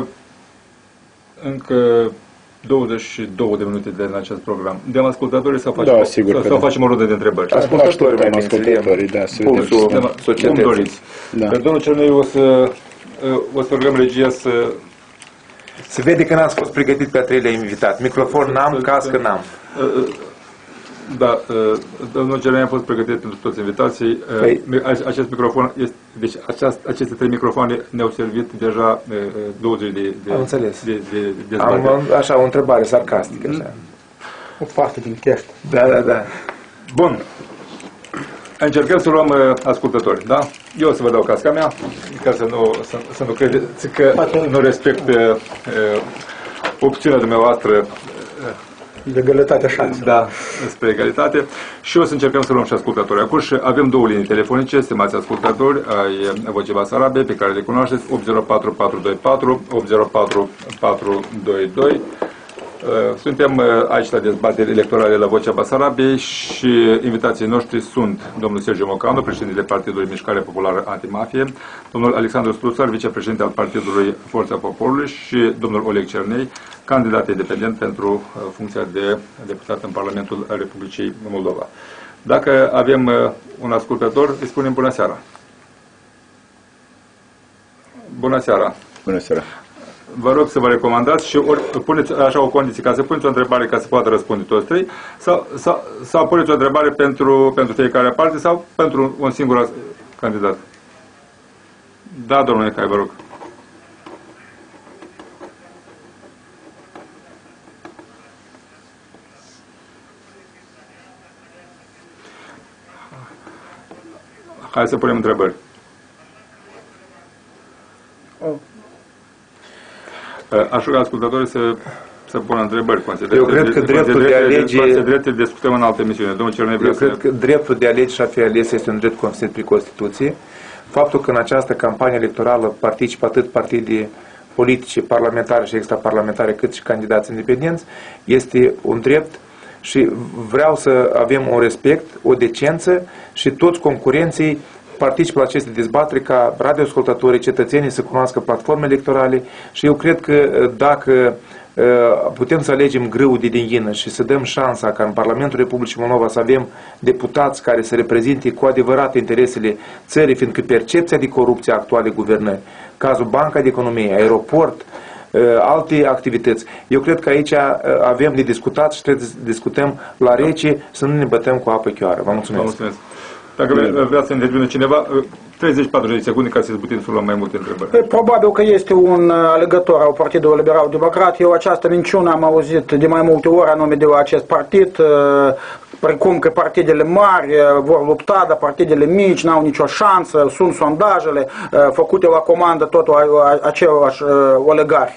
Speaker 1: încă douăzeci și două de minute de în acest program. De-am ascultătorii să facem,
Speaker 2: da, sigur
Speaker 1: să,
Speaker 2: să
Speaker 1: da. facem o rundă de întrebări.
Speaker 2: Ascultătorii, mai ascultătorii, da, să vedem.
Speaker 1: Cum doriți. Da. Pe domnul Cernei o să, o să rugăm regia să
Speaker 4: Se vede că n-ați fost pregătit pe a treilea invitat. Microfon n-am, cască n-am.
Speaker 1: Da, domnul Cernei a fost pregătit pentru toți invitații. Păi, acest microfon, este, deci aceast, aceste trei microfoane ne-au servit deja douăzeci de de,
Speaker 4: Am înțeles.
Speaker 1: de, de, de
Speaker 4: Am așa o întrebare sarcastică. Așa.
Speaker 3: O parte din chestie.
Speaker 4: Da, da, da.
Speaker 1: Bun. Încercăm să luăm uh, ascultători, da? Eu o să vă dau casca mea, ca să nu, să, să nu credeți că Poate. nu respect uh, uh, opțiunea dumneavoastră
Speaker 3: de egalitate șansă.
Speaker 1: Da, spre egalitate. Și o să încercăm să luăm și ascultători. Acum și avem două linii telefonice, stimați ascultători, ai Vocea Basarabiei, pe care le cunoașteți, opt zero patru patru doi patru, opt zero patru patru doi doi. Suntem aici la dezbateri electorale la Vocea Basarabiei și invitații noștri sunt domnul Sergiu Mocanu, președintele Partidului Mișcare Populară Antimafie, domnul Alexandru Struțar, vicepreședinte al Partidului Forța Poporului și domnul Oleg Cernei, candidat independent pentru funcția de deputat în Parlamentul Republicii Moldova. Dacă avem un ascultător, îi spunem bună seara. Bună seara.
Speaker 2: Bună seara.
Speaker 1: Vă rog să vă recomandați și ori puneți așa o condiție, ca să puneți o întrebare ca să poată răspunde toți trei, sau, sau, sau puneți o întrebare pentru, pentru fiecare parte sau pentru un singur candidat. Da, domnule Cai, vă rog. Hai să punem întrebări. Aș ruga ascultătorii să, să pună întrebări.
Speaker 4: Eu cred că dreptul de a alege...
Speaker 1: Dreptul discutăm în altă emisiune. Domnul Cernei,
Speaker 4: Eu cred că dreptul de a alege și a fi ales este un drept consfințit prin Constituție. Faptul că în această campanie electorală participă atât partide politice, parlamentare și extraparlamentare, cât și candidați independenți, este un drept și vreau să avem un respect, o decență și toți concurenții participă la aceste dezbateri ca radioascultătorii, cetățenii să cunoască platforme electorale și eu cred că dacă putem să alegem grâu de din ghină și să dăm șansa ca în Parlamentul Republicii Moldova să avem deputați care să reprezinte cu adevărat interesele țării, fiindcă percepția de corupție a actualei guvernări, cazul Banca de Economie, aeroport, alte activități. Eu cred că aici avem de discutat și trebuie să discutăm la rece, să nu ne bătăm cu apă chioară. Vă mulțumesc. Vă mulțumesc.
Speaker 1: Dacă vrea să intervine cineva, treizeci patruzeci de secunde ca să putem să luăm mai multe întrebări.
Speaker 3: Probabil că este un alegător al Partidului Liberal Democrat. Eu această minciună am auzit de mai multe ori anume de la acest partid, precum că partidele mari vor lupta, dar partidele mici n-au nicio șansă, sunt sondajele făcute la comandă tot același oligarhi.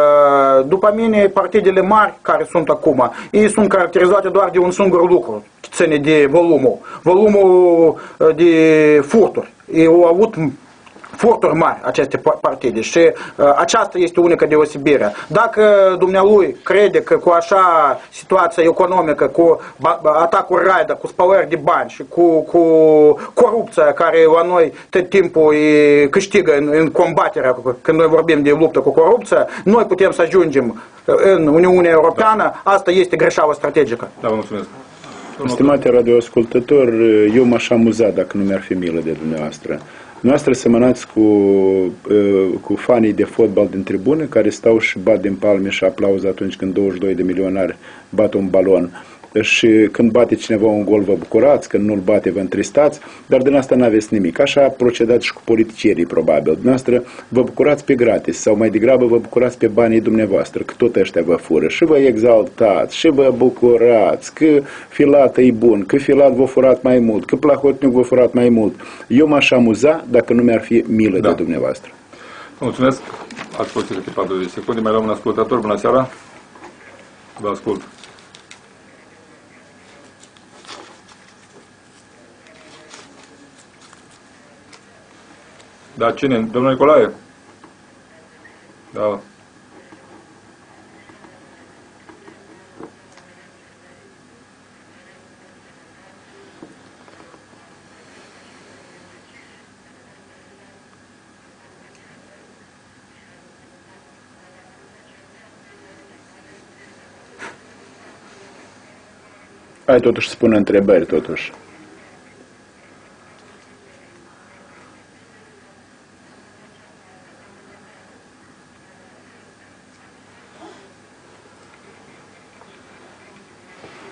Speaker 3: După mine, partidele mari care sunt acum, ei sunt caracterizate doar de un singur lucru, ține de volumul, volumul de furturi. Ei au avut furturi mari aceste partide și uh, aceasta este unica deosebire. Dacă dumnealui crede că cu așa situație economică, cu atacuri raida, cu spălări de bani și cu, cu corupția care la noi tot timpul câștigă în, în combaterea, când noi vorbim de luptă cu corupția, noi putem să ajungem în Uniunea Europeană, asta este greșeală strategică.
Speaker 1: Da, vă mulțumesc.
Speaker 2: Stimate radioascultător, eu m-aș amuza dacă nu mi-ar fi milă de dumneavoastră. Noastră semănați cu, cu fanii de fotbal din tribune care stau și bat din palme și aplauză atunci când douăzeci și doi de milionari bat un balon. Și când bate cineva un gol vă bucurați, când nu-l bate vă întristați, dar din asta n-aveți nimic. Așa procedați și cu politicienii probabil. Dumneavoastră vă bucurați pe gratis sau mai degrabă vă bucurați pe banii dumneavoastră, că tot ăștia vă fură și vă exaltați și vă bucurați că filat e bun, că filat vă furat mai mult, că plahotnic vă furat mai mult. Eu m-aș amuza dacă nu mi-ar fi milă da. de dumneavoastră.
Speaker 1: Mulțumesc. Ați fost câte patruzeci de secunde. Mai luăm un ascultător. Bună seara. Vă ascult. Da, cine? Domnul Nicolae? Da.
Speaker 2: Hai totuși să pună întrebări, totuși.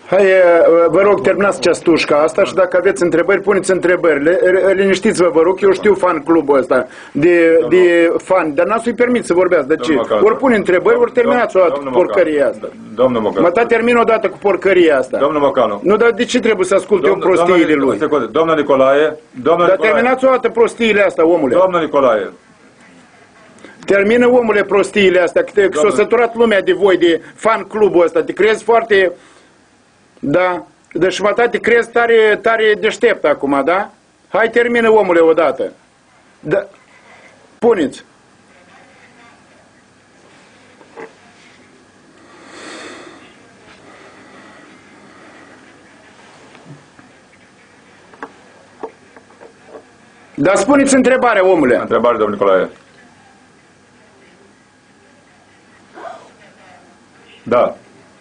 Speaker 2: Hai, vă rog, terminați ceastușca asta și dacă aveți întrebări, puneți întrebări. Liniștiți-vă, vă rog, eu știu fan clubul ăsta de, de fan, dar n-ați să-i permit să vorbească. De ce? Ori pune întrebări, ori terminați o dată cu porcăria asta.
Speaker 1: Domnul Mocanu.
Speaker 2: Mă, da, termin o dată cu porcăria asta.
Speaker 1: Domnul Mocanu.
Speaker 2: Nu, dar de ce trebuie să ascult eu prostiile lui?
Speaker 1: Domnul Nicolae.
Speaker 2: Dar terminați o dată prostiile astea, omule.
Speaker 1: Domnul Nicolae.
Speaker 2: Termină, omule, prostiile astea, că s-a săturat lumea de voi, de fan clubul ăsta. Te crezi foarte... Da, deci jumătate crezi tare, tare deștept acum, da? Hai, termină, omule, odată. Da. Puneți. Da, spuneți întrebarea, omule.
Speaker 1: Întrebare, domnul Nicolae. Da.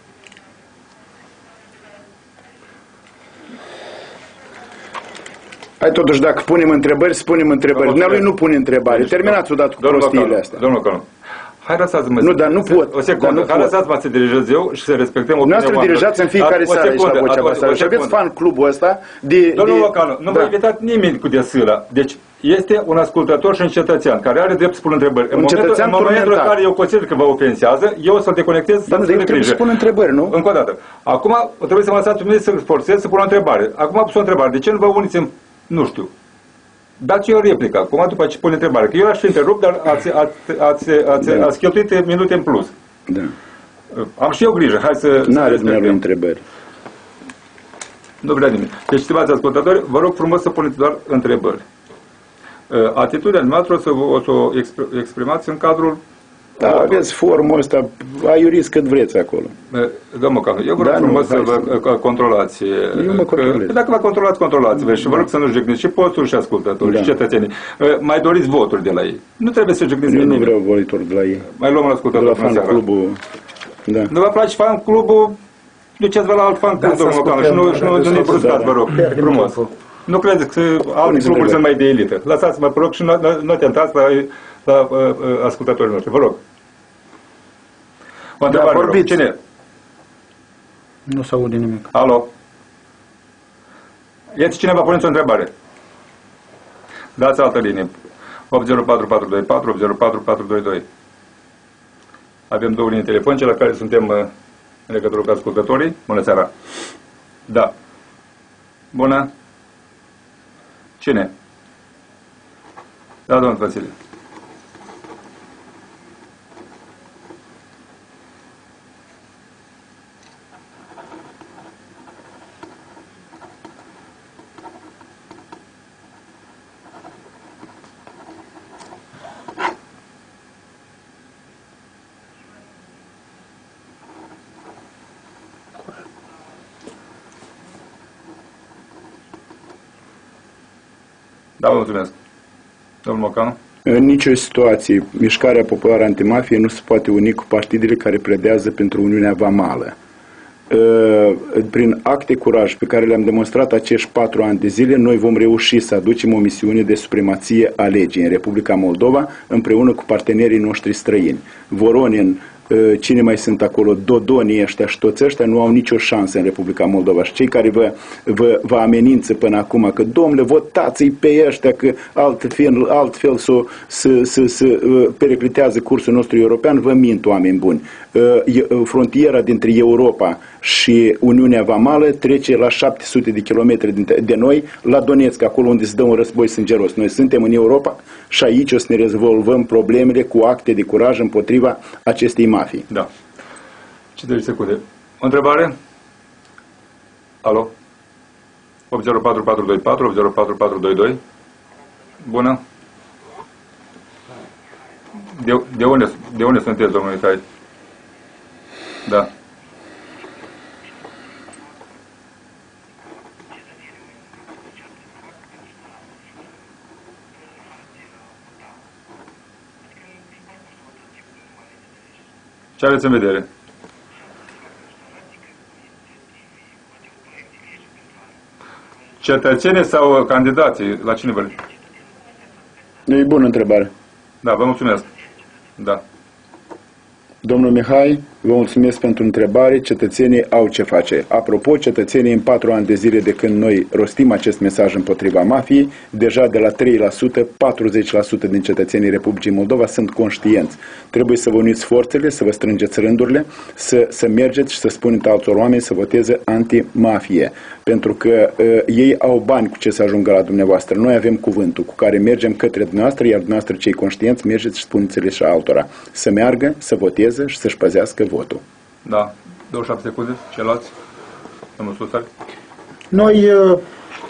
Speaker 2: Hai, totuși, dacă punem întrebări, spunem întrebări. Dumnealui nu pune întrebare. Terminați odată cu prostiile astea.
Speaker 1: Domnul Călău, hai lăsați-mă.
Speaker 2: Nu, dar nu pot.
Speaker 1: O secundă, hai lăsați-mă să dirijez eu și să respectăm opinia
Speaker 2: oamenilor. Noastră dirijați în fiecare seară aici la Vocea Basarabia. Și aveți fan clubul ăsta de...
Speaker 1: Domnul Călău, nu v-a invitat nimeni cu desâla. Deci, este un ascultător și un cetățean care are drept să pună întrebări. În momentul, în momentul în care eu consider că vă ofensează, eu o să-l deconectez.
Speaker 2: Dar nu, de eu trebuie să pun întrebări, nu?
Speaker 1: Încă o dată. Acum trebuie să mă lăsați pe mine să forțez să pun o întrebare. Acum pus o întrebare. De ce nu vă uniți în... Nu știu. Dați o replică, acum după ce pune întrebare. Că eu l-aș fi întrerupt, dar ați, ați, ați, ați, da. ați cheltuit minute în plus.
Speaker 2: Da.
Speaker 1: Am și eu grijă, hai să...
Speaker 2: N-are dumneavoastră întrebări.
Speaker 1: Nu vrea nimeni. Deci, stimați ascultători, vă rog frumos să puneți doar întrebări. Atitudinea noastră o să, o să o exprimați în cadrul...
Speaker 2: Da, aveți formul ăsta, aiuriți cât vreți acolo.
Speaker 1: Domnul Canu, eu vă rog da, frumos nu, să vă controlați.
Speaker 2: Eu mă controlez.
Speaker 1: Dacă vă controlați, controlați-vă și vă rog să nu jigniți și postul și ascultători da. și cetățenii. Mai doriți voturi de la ei. Nu trebuie să jigniți
Speaker 2: Eu nu nimeni. vreau voturi de la ei.
Speaker 1: Mai luăm un ascultător
Speaker 2: de la fan clubul. Da.
Speaker 1: Nu vă place fan clubul? Duceți-vă la alt fan club, da, domnul Canu, și nu, și nu, nu ne bruscați, vă rog, frumos. Nu credeți că alte cluburi sunt mai de elită. Lăsați-mă, vă rog, și nu, nu tentați la, la uh, ascultătorii noștri, vă rog. O întrebare, da, vorbiți. Cine?
Speaker 3: Nu se aude nimic.
Speaker 1: Alo? Iați cineva, puneți o întrebare. Dați altă linie. opt zero patru patru doi patru, opt zero patru patru doi doi. Avem două linii telefonice la care suntem în legătură cu ascultătorii. Bună seara. Da. Bună. Cine? Da, domnul Vasile. Da, vă mulțumesc. Domnul Mocanu?
Speaker 2: În nicio situație, Mișcarea Populară Antimafie nu se poate uni cu partidele care pledează pentru Uniunea Vamală. Prin acte curaj pe care le-am demonstrat acești patru ani de zile, noi vom reuși să aducem o misiune de supremație a legii în Republica Moldova, împreună cu partenerii noștri străini. Voronin, cine mai sunt acolo, Dodonii ăștia și toți ăștia nu au nicio șansă în Republica Moldova. Și cei care vă, vă, vă amenință până acum că, domnule, votați-i pe ăștia, că altfel, altfel să să, să, să periclitează cursul nostru european, vă mint, oameni buni. Frontiera dintre Europa și Uniunea Vamală trece la șapte sute de kilometri de noi, la Donetsk, acolo unde se dă un război sângeros. Noi suntem în Europa și aici o să ne rezolvăm problemele cu acte de curaj împotriva acestei mafii.
Speaker 1: Da. cincizeci secunde. O întrebare? Alo? opt zero patru patru doi patru, opt zero patru patru doi doi. Bună. De, de, unde, de unde sunteți, domnul Mihai? Da. Ce aveți în vedere? Cetățenii sau candidații? La cine vă?
Speaker 2: E bună întrebare.
Speaker 1: Da, vă mulțumesc. Da.
Speaker 2: Domnul Mihai? Vă mulțumesc pentru întrebare. Cetățenii au ce face. Apropo, cetățenii în patru ani de zile de când noi rostim acest mesaj împotriva mafiei, deja de la trei la sută, patruzeci la sută din cetățenii Republicii Moldova sunt conștienți. Trebuie să vă uniți forțele, să vă strângeți rândurile, să, să mergeți și să spuneți altor oameni să voteze anti-mafie. Pentru că uh, ei au bani cu ce să ajungă la dumneavoastră. Noi avem cuvântul cu care mergem către dumneavoastră, iar dumneavoastră cei conștienți mergeți și spuneți-le și altora. Să meargă, să voteze și să-și păzească votul.
Speaker 1: Da. douăzeci și șapte secunde. Ceilalți? Domnul Susar?
Speaker 3: Noi uh,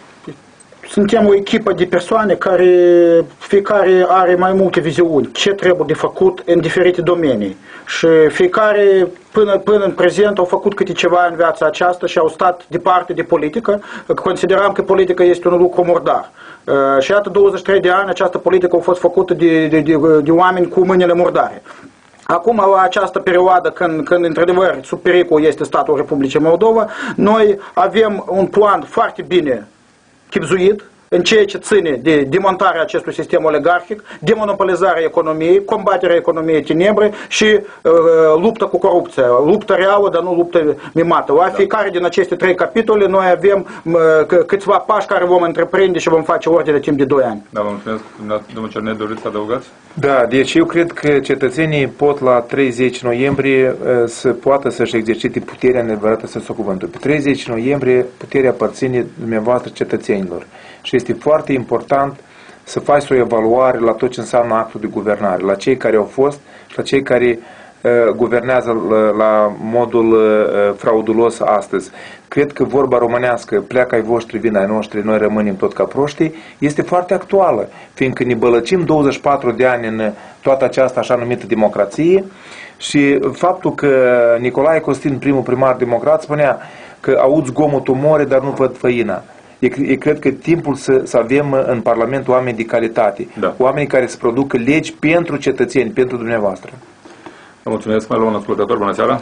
Speaker 3: suntem o echipă de persoane care fiecare are mai multe viziuni, ce trebuie de făcut în diferite domenii. Și fiecare până, până în prezent au făcut câte ceva în viața aceasta și au stat departe de politică. Consideram că politica este un lucru murdar. Uh, și iată, douăzeci și trei de ani această politică a fost făcută de, de, de, de oameni cu mâinile murdare. Acum, la această perioadă, când, când într-adevăr sub pericol este statul Republicii Moldova, noi avem un plan foarte bine chibzuit în ceea ce ține de demontarea acestui sistem oligarhic, demonopolizarea economiei, combaterea economiei tenebre și uh, lupta cu corupția. Lupta reală, dar nu lupta mimată. La fiecare din aceste trei capitole noi avem uh, câțiva pași care vom întreprinde și vom face ordine timp de doi ani.
Speaker 1: Da, vă mulțumesc. Domnul Cernet, doriți să adăugați?
Speaker 4: Da, deci eu cred că cetățenii pot la treizeci noiembrie să poată să-și exercite puterea neadevărată să se cuvântul. Pe treizeci noiembrie puterea aparține dumneavoastră cetățenilor. Și este foarte important să faci o evaluare la tot ce înseamnă actul de guvernare, la cei care au fost și la cei care uh, guvernează la, la modul uh, fraudulos astăzi. Cred că vorba românească, pleacă ai voștri, vin ai noștri, noi rămânem tot ca proștii, este foarte actuală, fiindcă ne bălăcim douăzeci și patru de ani în toată această așa numită democrație și faptul că Nicolae Costin, primul primar democrat, spunea că aud zgomotul more, dar nu văd făina. Eu cred că timpul să, să avem în Parlament oameni de calitate,
Speaker 1: da.
Speaker 4: Oameni care să producă legi pentru cetățeni, pentru dumneavoastră.
Speaker 1: Vă mulțumesc, mai luăm un ascultător. Bună seara!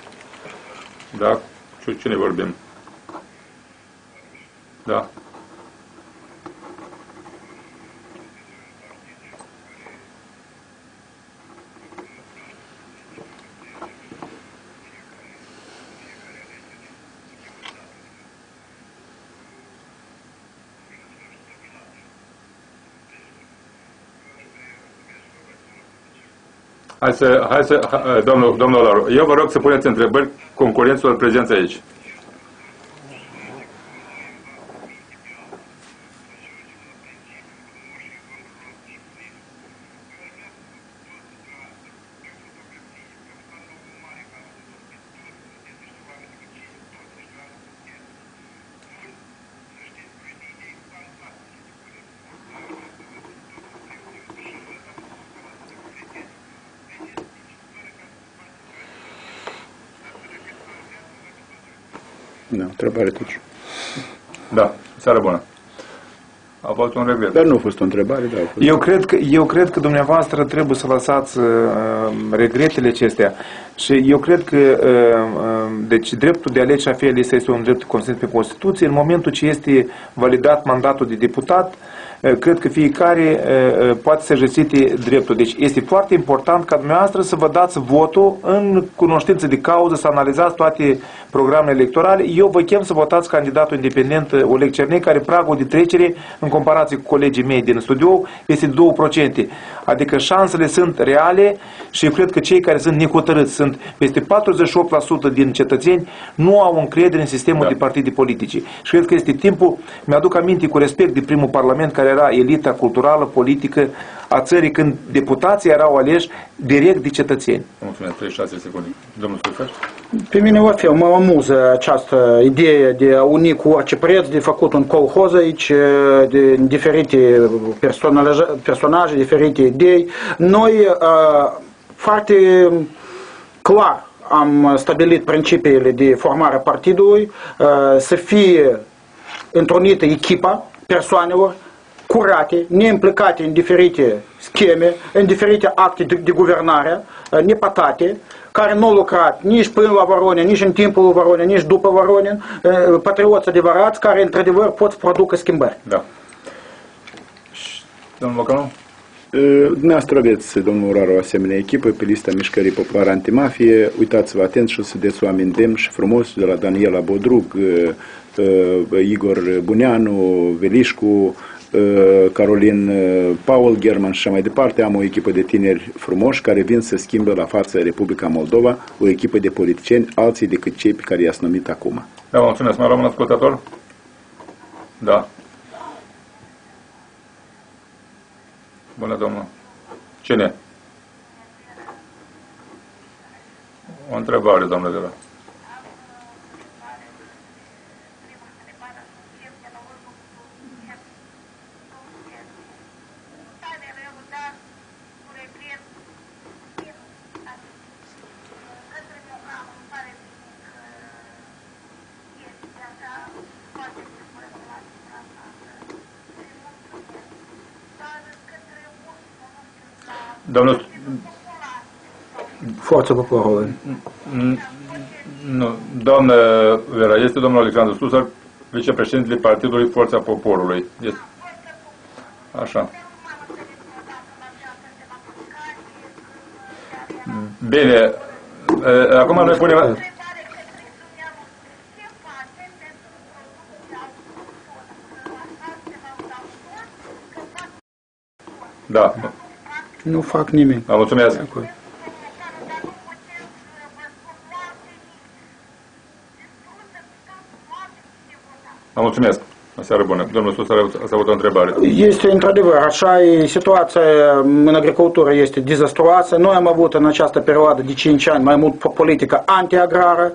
Speaker 1: Da, cu cine vorbim? Da. Hai să, hai să, domnul, domnul Laru, eu vă rog să puneți întrebări concurenților prezenți aici.
Speaker 2: Da, întrebare totuși.
Speaker 1: Da, seară bună. A fost un regret.
Speaker 2: Dar nu a fost o întrebare, da. Fost...
Speaker 4: Eu cred că, eu cred că dumneavoastră trebuie să lăsați uh, regretele acestea. Și eu cred că uh, deci dreptul de a alege și a fi ales este un drept consfințit pe Constituție. În momentul ce este validat mandatul de deputat, uh, cred că fiecare uh, poate să exercite dreptul. Deci este foarte important ca dumneavoastră să vă dați votul în cunoștință de cauză, să analizați toate programele electorale. Eu vă chem să votați candidatul independent Oleg Cernei, care pragul de trecere în comparație cu colegii mei din studio este doi la sută. Adică șansele sunt reale și eu cred că cei care sunt necotărâți, sunt peste patruzeci și opt la sută din cetățeni, nu au încredere în sistemul da. de partide politice. Și cred că este timpul, mi-aduc aminte cu respect de primul parlament care era elita culturală, politică a țării, când deputații erau aleși direct de cetățeni.
Speaker 1: Mulțumesc, treizeci și șase secunde. Domnul Scufer?
Speaker 3: Pe mine la fel, mă amuză această idee de a uni cu orice preț, de făcut un colhoz aici, de diferite personaje, personaje diferite idei. Noi foarte clar am stabilit principiile de formare a partidului, să fie întrunită echipa persoanelor curate, neimplicate în diferite scheme, în diferite acte de, de guvernare, nepătate, care nu au lucrat nici până la Voronin, nici în timpul Voronin, nici după Voronin, patrioți adevărați care într-adevăr pot să producă schimbări.
Speaker 1: Da. Domnul Mocanu?
Speaker 2: Dumneavoastră aveți, domnul Morar, o asemenea echipă pe lista Mișcării Populare Antimafie. Uitați-vă atent și o să vedeți oameni demni și frumos, de la Daniela Bodrug, Igor Buneanu, Velișcu, Carolin Paul, German și așa mai departe. Am o echipă de tineri frumoși care vin să schimbe la față Republica Moldova, o echipă de politicieni, alții decât cei pe care i-ați numit acum.
Speaker 1: Da, mulțumesc. Mai rămân ascultător? Da. Bună, domnul. Cine? O întrebare, domnule Vera. Domnul...
Speaker 3: Forța Poporului.
Speaker 1: Nu, doamnă Vera, este domnul Alexandru Susar, vicepreședintele Partidului Forța Poporului. Este... Așa. Bine, acum noi punem... Da.
Speaker 3: Nu fac nimic.
Speaker 1: Vă mulțumesc. Vă mulțumesc. O seară bună. Domnul Susar, ați avut o întrebare.
Speaker 3: Este într-adevăr, așa e, situația în agricultură este dezastruoasă. Noi am avut în această perioadă de cinci ani mai mult politică anti-agrară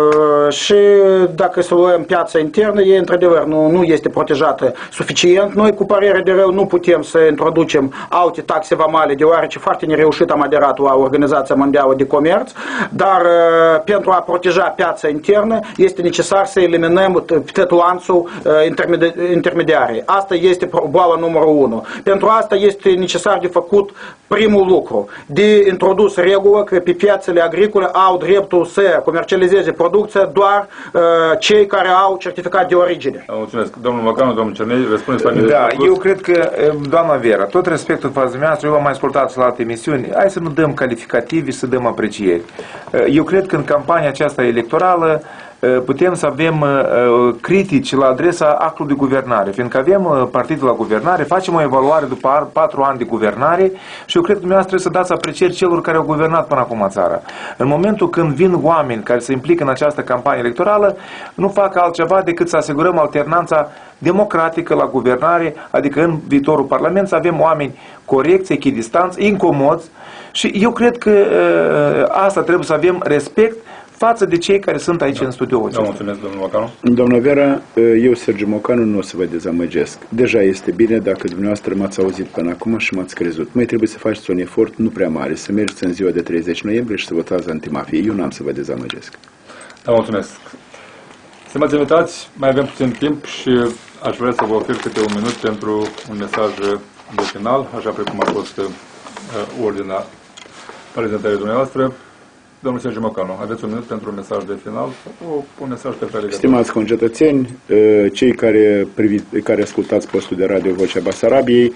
Speaker 3: și dacă să luăm piața internă, e într-adevăr nu, nu este protejată suficient. Noi, cu părere de rău, nu putem să introducem alte taxe vamale, deoarece foarte nereușit am aderat la Organizația Mondială de Comerț, dar pentru a proteja piața internă este necesar să eliminăm tot lanțul intermediare. Asta este boala numărul unu. Pentru asta este necesar de făcut primul lucru, de introdus regulă că pe piațele agricole au dreptul să comercializeze producția doar uh, cei care au certificat de origine.
Speaker 1: Mulțumesc. Domnul Mocanu, domnul Cernei, răspundeți la mine.
Speaker 4: Da, eu cred că, doamna Vera, tot respectul față de dumneavoastră, eu am mai ascultat la alte emisiuni, hai să nu dăm calificativi și să dăm aprecieri. Eu cred că în campania aceasta electorală putem să avem critici la adresa actului de guvernare, fiindcă avem partidul la guvernare, facem o evaluare după patru ani de guvernare și eu cred că dumneavoastră trebuie să dați aprecieri celor care au guvernat până acum țara. În momentul când vin oameni care se implică în această campanie electorală, nu fac altceva decât să asigurăm alternanța democratică la guvernare, adică în viitorul Parlament să avem oameni corecți, echidistanți, incomozi și eu cred că asta trebuie să avem respect față de cei care sunt aici da. în studioul
Speaker 1: da, mulțumesc, domnul Mocanu.
Speaker 2: Doamna Vera, eu, Sergiu Mocanu, nu o să vă dezamăgesc. Deja este bine dacă dumneavoastră m-ați auzit până acum și m-ați crezut. Mai trebuie să faceți un efort nu prea mare, să mergeți în ziua de treizeci noiembrie și să votați antimafie. Eu n-am să vă dezamăgesc.
Speaker 1: Da, mulțumesc. Stimați invitați, mai avem puțin timp și aș vrea să vă ofer câte un minut pentru un mesaj de final, așa precum a fost uh, ordinea prezentării dumneavoastră. Domnul Sergiu Mocanu, aveți un minut pentru un mesaj de final, un mesaj pe care...
Speaker 2: Stimați concetățeni, cei care, privi, care ascultați postul de radio Vocea Basarabiei,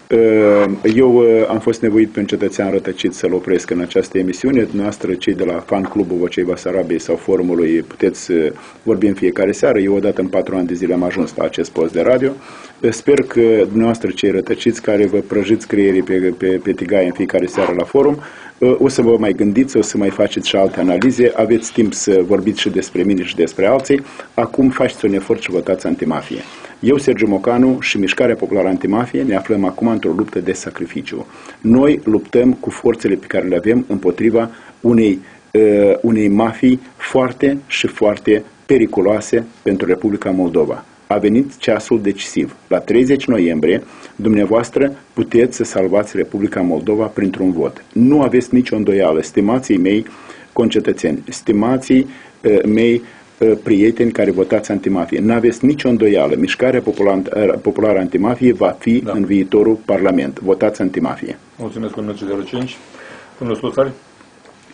Speaker 2: eu am fost nevoit pe un cetățean rătăcit să-l opresc în această emisiune. Dumneavoastră, cei de la fan clubul Vocei Basarabiei sau forumului, puteți vorbi în fiecare seară. Eu odată în patru ani de zile am ajuns la acest post de radio. Sper că dumneavoastră, cei rătăciți care vă prăjiți creierii pe, pe, pe tigaie în fiecare seară la forum, o să vă mai gândiți, o să mai faceți și alte analize, aveți timp să vorbiți și despre mine și despre alții. Acum faceți un efort și votați antimafie. Eu, Sergiu Mocanu și Mișcarea Populară Antimafie ne aflăm acum într-o luptă de sacrificiu. Noi luptăm cu forțele pe care le avem împotriva unei, uh, unei mafii foarte și foarte periculoase pentru Republica Moldova. A venit ceasul decisiv. La treizeci noiembrie, dumneavoastră puteți să salvați Republica Moldova printr-un vot. Nu aveți nicio îndoială, stimații mei concetățeni, stimații uh, mei uh, prieteni care votați antimafie. Nu aveți nicio îndoială. Mișcarea Populară, Populară Antimafie va fi da. în viitorul Parlament. Votați antimafie.
Speaker 1: Mulțumesc, domnul zero cinci. Domnul Sluțari.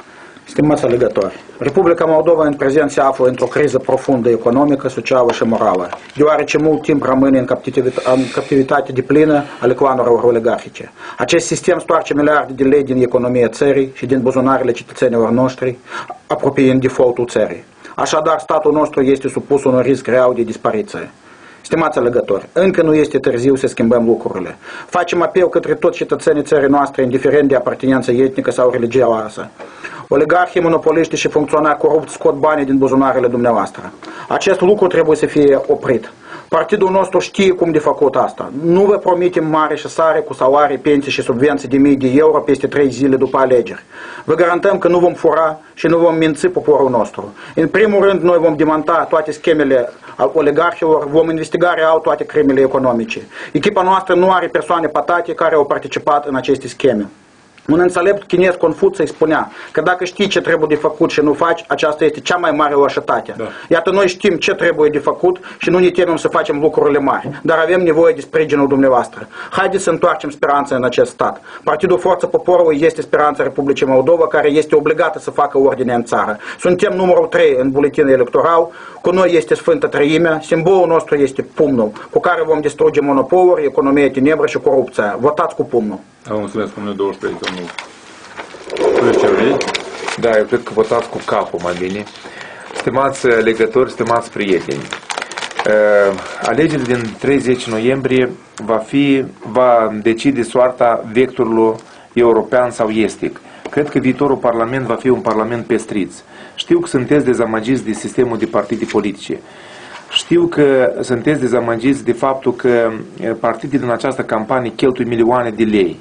Speaker 3: Stimați alegători, Republica Moldova în prezent se află într-o criză profundă economică, socială și morală, deoarece mult timp rămâne în captivitate, în captivitate deplină ale clanurilor oligarhice. Acest sistem stoarce miliarde de lei din economia țării și din buzunarele cetățenilor noștri, apropiind defaultul țării. Așadar, statul nostru este supus unui risc real de dispariție. Stimați alegători, încă nu este târziu să schimbăm lucrurile. Facem apel către toți cetățenii țării noastre, indiferent de apartenență etnică sau religioasă. Oligarhii, monopoliști și funcționari corupți scot banii din buzunarele dumneavoastră. Acest lucru trebuie să fie oprit. Partidul nostru știe cum de făcut asta. Nu vă promitem mare și sare cu salarii, pensii și subvenții de mii de euro peste trei zile după alegeri. Vă garantăm că nu vom fura și nu vom minți poporul nostru. În primul rând, noi vom demanta toate schemele oligarhilor, vom investiga real toate crimele economice. Echipa noastră nu are persoane patate care au participat în aceste scheme. Un înțelept chinez Confuț îi spunea că dacă știi ce trebuie de făcut și nu faci, aceasta este cea mai mare lașitate. Da. Iată, noi știm ce trebuie de făcut și nu ne temem să facem lucrurile mari, dar avem nevoie de sprijinul dumneavoastră. Haideți să întoarcem speranța în acest stat. Partidul Forța Poporului este speranța Republicii Moldova, care este obligată să facă ordine în țară. Suntem numărul trei în buletinul electoral, cu noi este Sfânta Treimea, simbolul nostru este pumnul, cu care vom distruge monopoluri, economia tenebră și corupția. Votați cu pumnul.
Speaker 1: Vă mulțumesc, domnule douăzeci și trei, domnul Cărcevei.
Speaker 4: Da, eu cred că votați cu capul mai bine. Stimați legători, stimați prieteni, alegerile din treizeci noiembrie va, fi, va decide soarta vectorului european sau estic. Cred că viitorul parlament va fi un parlament pestriț. Știu că sunteți dezamăgiți de sistemul de partide politice. Știu că sunteți dezamăgiți de faptul că partidele în această campanie cheltuie milioane de lei.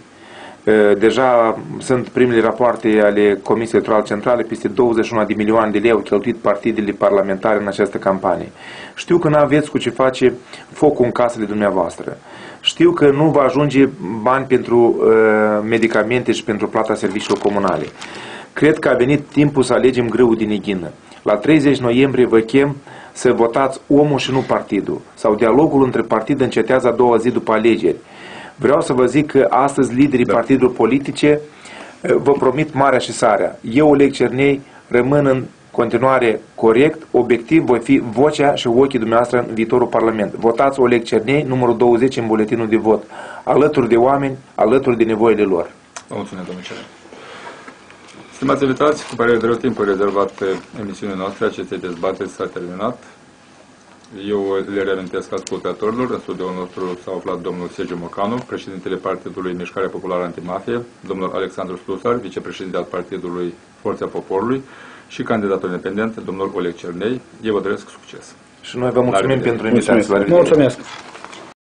Speaker 4: Deja sunt primele rapoarte ale Comisiei Electorale Centrale, peste douăzeci și unu de milioane de lei au cheltuit partidele parlamentare în această campanie. Știu că nu aveți cu ce face focul în casele dumneavoastră. Știu că nu va ajunge bani pentru uh, medicamente și pentru plata serviciilor comunale. Cred că a venit timpul să alegem grâul din neghină. La treizeci noiembrie vă chem să votați omul și nu partidul. Sau dialogul între partide încetează a doua zi după alegeri. Vreau să vă zic că astăzi liderii da. partidelor politice vă promit marea și sarea. Eu, Oleg Cernei, rămân în continuare corect, obiectiv, voi fi vocea și ochii dumneavoastră în viitorul Parlament. Votați Oleg Cernei, numărul douăzeci în buletinul de vot. Alături de oameni, alături de nevoile lor.
Speaker 1: Vă mulțumesc, domnule Cernei. Stimați invitați, cu părere de rău, timpul rezervat emisiunii noastre, acestei dezbateri s-a terminat. Eu le reamintesc ascultătorilor, în studioul nostru s-a aflat domnul Sergiu Mocanu, președintele Partidului Mișcarea Populară Antimafie, domnul Alexandru Slusar, vicepreședinte al Partidului Forța Poporului și candidatul independent, domnul Oleg Cernei. Eu vă doresc succes.
Speaker 4: Și noi vă mulțumim pentru invitație.
Speaker 3: Mulțumesc.